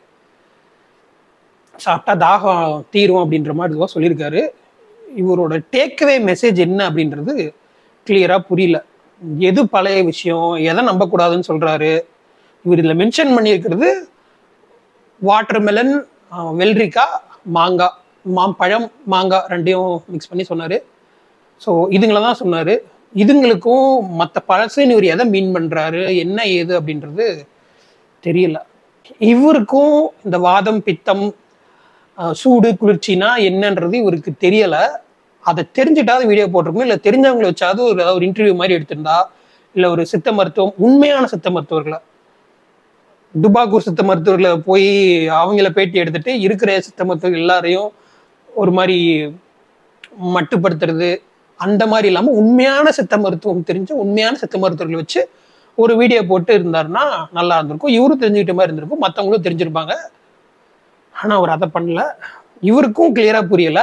சாப்பிட்டா தாகம் தீரும் அப்படின்ற மாதிரி இதுவாக சொல்லியிருக்காரு. இவரோட டேக்அவே மெசேஜ் என்ன அப்படின்றது கிளியரா புரியல. எது பழைய விஷயம், எதை நம்பக்கூடாதுன்னு சொல்றாரு. இவர் இதில் மென்ஷன் பண்ணியிருக்கிறது வாட்டர் மெலன், வெள்ளரிக்காய், மாங்காய், மாம்பழம், மாங்காய் ரெண்டையும் மிக்ஸ் பண்ணி சொன்னார். ஸோ இதுங்களை தான் சொன்னார். இதுங்களுக்கும் மற்ற பழசுன்னு இவர் எதை மீன் பண்ணுறாரு, என்ன ஏது அப்படின்றது தெரியல. இவருக்கும் இந்த வாதம் பித்தம் சூடு குளிர்ச்சினா என்னன்றது இவருக்கு தெரியலை. அதை தெரிஞ்சுட்டாவது வீடியோ போட்டிருக்கணும், இல்லை தெரிஞ்சவங்களை வச்சாவது ஒரு ஒரு இன்டர்வியூ மாதிரி எடுத்திருந்தா, இல்லை ஒரு சித்த மருத்துவம், உண்மையான சித்த மருத்துவர்களை, துபாக்கூர் சித்த மருத்துவர்களை போய் அவங்கள பேட்டி எடுத்துட்டு இருக்கிற சித்த மருத்துவர்கள் எல்லாரையும் ஒரு மாதிரி மட்டுப்படுத்துறது அந்த மாதிரி இல்லாமல் உண்மையான சித்த மருத்துவம் தெரிஞ்சு உண்மையான சித்த மருத்துவர்களை வச்சு ஒரு வீடியோ போட்டு இருந்தாருன்னா நல்லா இருந்திருக்கும். இவரும் தெரிஞ்சுக்கிட்ட மாதிரி இருந்திருக்கும், மற்றவங்களும் தெரிஞ்சிருப்பாங்க. ஆனால் அவர் அதை பண்ணல. இவருக்கும் கிளியரா புரியல.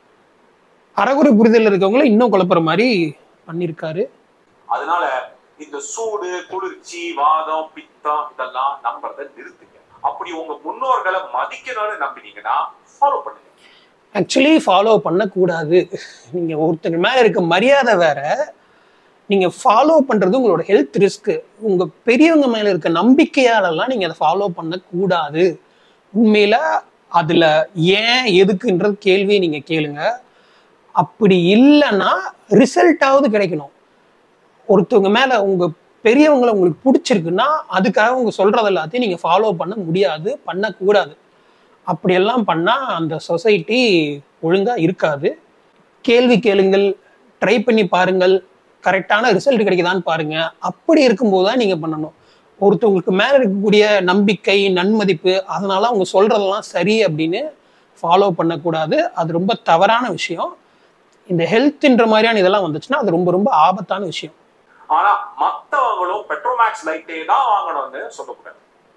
அறகுறை புரிதல் இருக்கவங்களும் இன்னும் குழப்புற மாதிரி பண்ணியிருக்காரு. அதனால இந்த சூடு குளிர்ச்சி வாதம் பித்தம் இதெல்லாம் நம்புறத நிறுத்துங்க. அப்படி உங்க முன்னோர்களை மதிக்கணும்னு நம்பினீங்கன்னா ஃபாலோ பண்ணுங்க. ஆக்சுவலி ஃபாலோ பண்ணக்கூடாது. நீங்க ஒருத்தங்க மேல இருக்க மரியாதை வேற, நீங்க ஃபாலோ பண்றது உங்களோட ஹெல்த் ரிஸ்க். உங்க பெரியவங்க மேல இருக்க நம்பிக்கையாலெல்லாம் நீங்க அதை ஃபாலோ பண்ணக்கூடாது. உண்மையில அதுல ஏன் எதுக்குன்றது கேள்வியை நீங்க கேளுங்க. அப்படி இல்லைன்னா ரிசல்ட்டாவது கிடைக்கணும். ஒருத்தவங்க மேல உங்க பெரியவங்களை உங்களுக்கு பிடிச்சிருக்குன்னா அதுக்காக உங்க சொல்றது எல்லாத்தையும் நீங்க ஃபாலோ பண்ண முடியாது, பண்ணக்கூடாது. அப்படியெல்லாம் பண்ணா அந்த சொசைட்டி ஒழுங்கா இருக்காது. கேள்வி கேளுங்கள், ட்ரை பண்ணி பாருங்கள், கரெக்டான ரிசல்ட் கிடைக்குதான்னு பாருங்க. அப்படி இருக்கும்போது தான் நீங்க பண்ணணும். ஒருத்தவங்களுக்கு மேல இருக்கக்கூடிய நம்பிக்கை நன்மதிப்பு அதனால அவங்க சொல்றதெல்லாம் சரி அப்படின்னு ஃபாலோ பண்ணக்கூடாது. அது ரொம்ப தவறான விஷயம். இந்த ஹெல்த்ன்ற மாதிரியான இதெல்லாம் வந்துச்சுன்னா அது ரொம்ப ரொம்ப ஆபத்தான விஷயம். ஆனா மத்தவங்களும் பெட்ரோமேக்ஸ் லைட்டே தான் வாங்கணும்னு சொல்லக்கூடாது.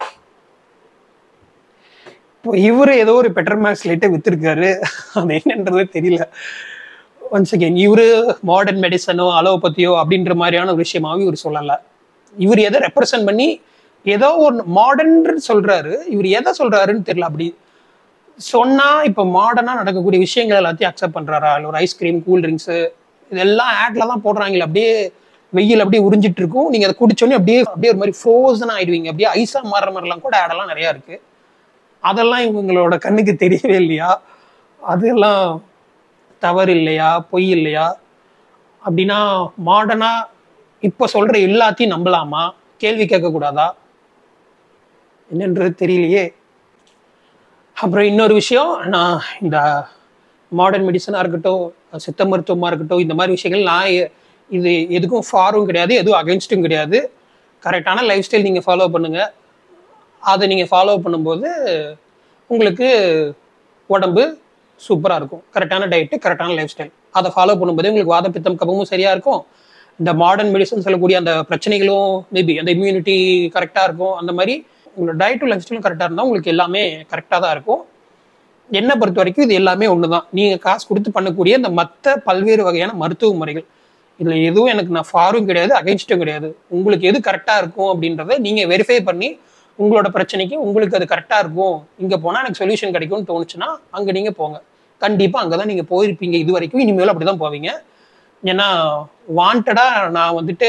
இப்போ இவரு ஏதோ ஒரு பெட்ரோமேக்ஸ் லைட்டை வித்துருக்காரு, அது என்னன்றது தெரியல. ஒன்ஸ் அகெயின், இவரு மாடர்ன் மெடிசனோ அலோபதியோ அப்படின்ற மாதிரியான ஒரு விஷயமாவும் இவர் சொல்லலை. இவர் எதை ரெப்ரசன்ட் பண்ணி ஏதோ ஒரு மாடர்ன் சொல்றாரு, இவர் எதை சொல்றாருன்னு தெரியல. அப்படி சொன்னா இப்போ மாடர்னா நடக்கக்கூடிய விஷயங்கள் எல்லாத்தையும் அக்செப்ட் பண்றாரா? இல்லை ஒரு ஐஸ்கிரீம் கூல்ட்ரிங்க்ஸு இதெல்லாம் ஆட்ல தான் போடுறாங்களே, அப்படியே வெயில் அப்படியே உறிஞ்சிட்டு இருக்கும், நீங்க அதை குடிச்சோன்னே அப்படியே அப்படியே ஒரு மாதிரி ஃப்ரோசன் ஆயிடுவீங்க, அப்படியே ஐஸா மாறுற மாதிரிலாம் கூட ஆடெல்லாம் நிறையா இருக்கு. அதெல்லாம் இவங்களோட கண்ணுக்கு தெரியவே இல்லையா? அதெல்லாம் தவறு இல்லையா, பொய் இல்லையா? அப்படின்னா மாடர்னா இப்போ சொல்ற எல்லாத்தையும் நம்பலாமா, கேள்வி கேட்கக்கூடாதா என்னன்றது தெரியலையே. அப்புறம் இன்னொரு விஷயம், நான் இந்த மாடர்ன் மெடிசனாக இருக்கட்டும், சித்த மருத்துவமாக இருக்கட்டும், இந்த மாதிரி விஷயங்கள் நான் இது எதுக்கும் ஃபாரும் கிடையாது, எதுவும் அகென்ஸ்டும் கிடையாது. கரெக்டான லைஃப் ஸ்டைல் நீங்கள் ஃபாலோ பண்ணுங்கள். அதை நீங்கள் ஃபாலோ பண்ணும்போது உங்களுக்கு உடம்பு சூப்பராக இருக்கும். கரெக்டான டயட்டு, கரெக்டான லைஃப் ஸ்டைல் அதை ஃபாலோ பண்ணும்போது உங்களுக்கு வாத பித்தம் கபமும் சரியாக இருக்கும். இந்த மாடர்ன் மெடிசன் சொல்லக்கூடிய அந்த பிரச்சனைகளும் மேபி அந்த இம்யூனிட்டி கரெக்டாக இருக்கும். அந்த மாதிரி உங்களோட டயட்டும் லைஃப் ஸ்டைலும் கரெக்டாக இருந்தால் உங்களுக்கு எல்லாமே கரெக்டாக தான் இருக்கும். என்னை பொறுத்த வரைக்கும் இது எல்லாமே ஒன்று தான். நீங்கள் காசு கொடுத்து பண்ணக்கூடிய இந்த மற்ற பல்வேறு வகையான மருத்துவ முறைகள் இதில் எதுவும் எனக்கு நான் ஃபாரும் கிடையாது, அகைன்ஸ்டும் கிடையாது. உங்களுக்கு எது கரெக்டாக இருக்கும் அப்படின்றத நீங்கள் வெரிஃபை பண்ணி உங்களோட பிரச்சனைக்கு உங்களுக்கு அது கரெக்டாக இருக்கும், இங்கே போனால் எனக்கு சொல்யூஷன் கிடைக்கும்னு தோணுச்சுன்னா அங்கே நீங்கள் போங்க. கண்டிப்பாக அங்கே தான் நீங்கள் போயிருப்பீங்க இது வரைக்கும், இனிமேல் அப்படி தான் போவீங்க. ஏன்னா வாண்டடாக நான் வந்துட்டு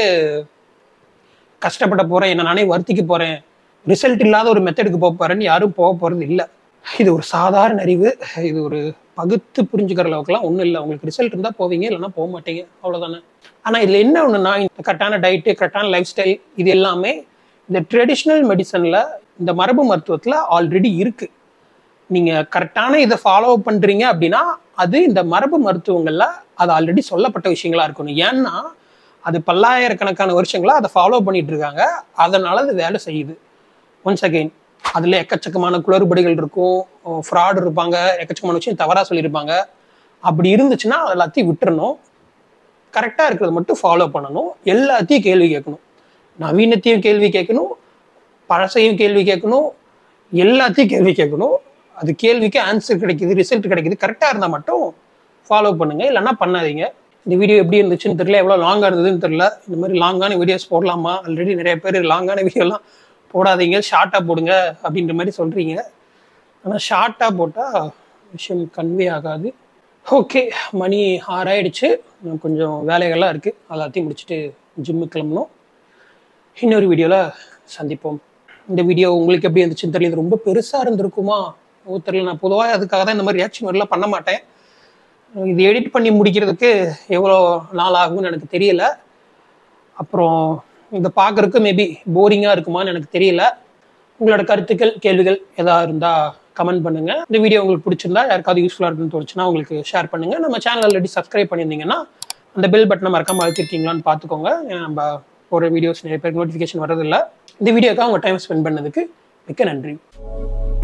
கஷ்டப்பட போகிறேன், என்ன நானே வருத்திக்க போகிறேன், ரிசல்ட் இல்லாத ஒரு மெத்தடுக்கு போக போகிறேன்னு யாரும் போக போகிறது இல்லை. இது ஒரு சாதாரண அறிவு, இது ஒரு பகுத்து புரிஞ்சுக்கிற அளவுக்குலாம் ஒன்றும் இல்லை. உங்களுக்கு ரிசல்ட் இருந்தால் போவீங்க, இல்லைன்னா போக மாட்டீங்க, அவ்வளோதானே. ஆனால் இதில் என்ன ஒன்றுனா, இந்த கரெக்டான டயட்டு, கரெக்டான லைஃப் ஸ்டைல், இது எல்லாமே இந்த ட்ரெடிஷ்னல் மெடிசனில், இந்த மரபு மருத்துவத்தில் ஆல்ரெடி இருக்குது. நீங்கள் கரெக்டான இதை ஃபாலோ பண்ணுறீங்க அப்படின்னா அது இந்த மரபு மருத்துவங்களில் அது ஆல்ரெடி சொல்லப்பட்ட விஷயங்களா இருக்கணும். ஏன்னா அது பல்லாயிரக்கணக்கான வருஷங்களாக அதை ஃபாலோ பண்ணிட்டு இருக்காங்க, அதனால அது வேலை செய்யுது. ஒன்ஸ் அகெயின் அதில் எக்கச்சக்கமான குளறுபடிகள் இருக்கும், ஃப்ராட் இருப்பாங்க, எக்கச்சக்கமான விஷயம் தவறாக சொல்லியிருப்பாங்க. அப்படி இருந்துச்சுன்னா எல்லாத்தையும் விட்டுறணும், கரெக்டாக இருக்கிறத மட்டும் ஃபாலோ பண்ணணும், எல்லாத்தையும் கேள்வி கேட்கணும், நவீனத்தையும் கேள்வி கேட்கணும், பழசையும் கேள்வி கேட்கணும், எல்லாத்தையும் கேள்வி கேட்கணும். அது கேள்விக்கு ஆன்சர் கிடைக்குது, ரிசல்ட் கிடைக்குது, கரெக்டாக இருந்தால் மட்டும் ஃபாலோ பண்ணுங்கள், இல்லைன்னா பண்ணாதீங்க. இந்த வீடியோ எப்படி இருந்துச்சுன்னு தெரியல, எவ்வளோ லாங்காக இருந்ததுன்னு தெரியல. இந்த மாதிரி லாங்கான வீடியோஸ் போடலாமா? ஆல்ரெடி நிறைய பேர் லாங்கான வீடியோலாம் போடாதீங்க, ஷார்ட்டாக போடுங்க அப்படின்ற மாதிரி சொல்கிறீங்க. ஆனால் ஷார்ட்டாக போட்டால் விஷயம் கன்வே ஆகாது. ஓகே, மணி ஆறாயிடுச்சு, கொஞ்சம் வேலைகள்லாம் இருக்குது, எல்லாத்தையும் முடிச்சுட்டு ஜிம்முக்கு கிளம்பணும். இன்னொரு வீடியோவில் சந்திப்போம். இந்த வீடியோ உங்களுக்கு எப்படி இருந்துச்சுன்னு தெரியல, ரொம்ப பெருசாக இருந்திருக்குமா ஓ தெரியல. நான் பொதுவாக அதுக்காக தான் இந்த மாதிரி ரியாக்ஷன் வரலாம் பண்ண மாட்டேன். இது எடிட் பண்ணி முடிக்கிறதுக்கு எவ்வளோ நாள் ஆகும்னு எனக்கு தெரியல. அப்புறம் இதை பார்க்குறதுக்கு மேபி போரிங்காக இருக்குமான்னு எனக்கு தெரியல. உங்களோட கருத்துக்கள், கேள்விகள் எதாவது இருந்தால் கமெண்ட் பண்ணுங்கள். இந்த வீடியோ உங்களுக்கு பிடிச்சிருந்தா, யாருக்காவது யூஸ்ஃபுல்லாக இருக்குன்னு தோணுச்சுன்னா உங்களுக்கு ஷேர் பண்ணுங்கள். நம்ம சேனல் ஆல்ரெடி சப்ஸ்கிரைப் பண்ணியிருந்தீங்கன்னா அந்த பெல் பட்டனை மறக்காமல் அழுத்திருக்கீங்களான்னு பார்த்துக்கோங்க. ஏன்னா நம்ம ஒரு வீடியோஸ் நிறைய பேருக்கு நோட்டிஃபிகேஷன் வரதில்லை. இந்த வீடியோக்காக உங்கள் டைம் ஸ்பெண்ட் பண்ணதுக்கு மிக்க நன்றி.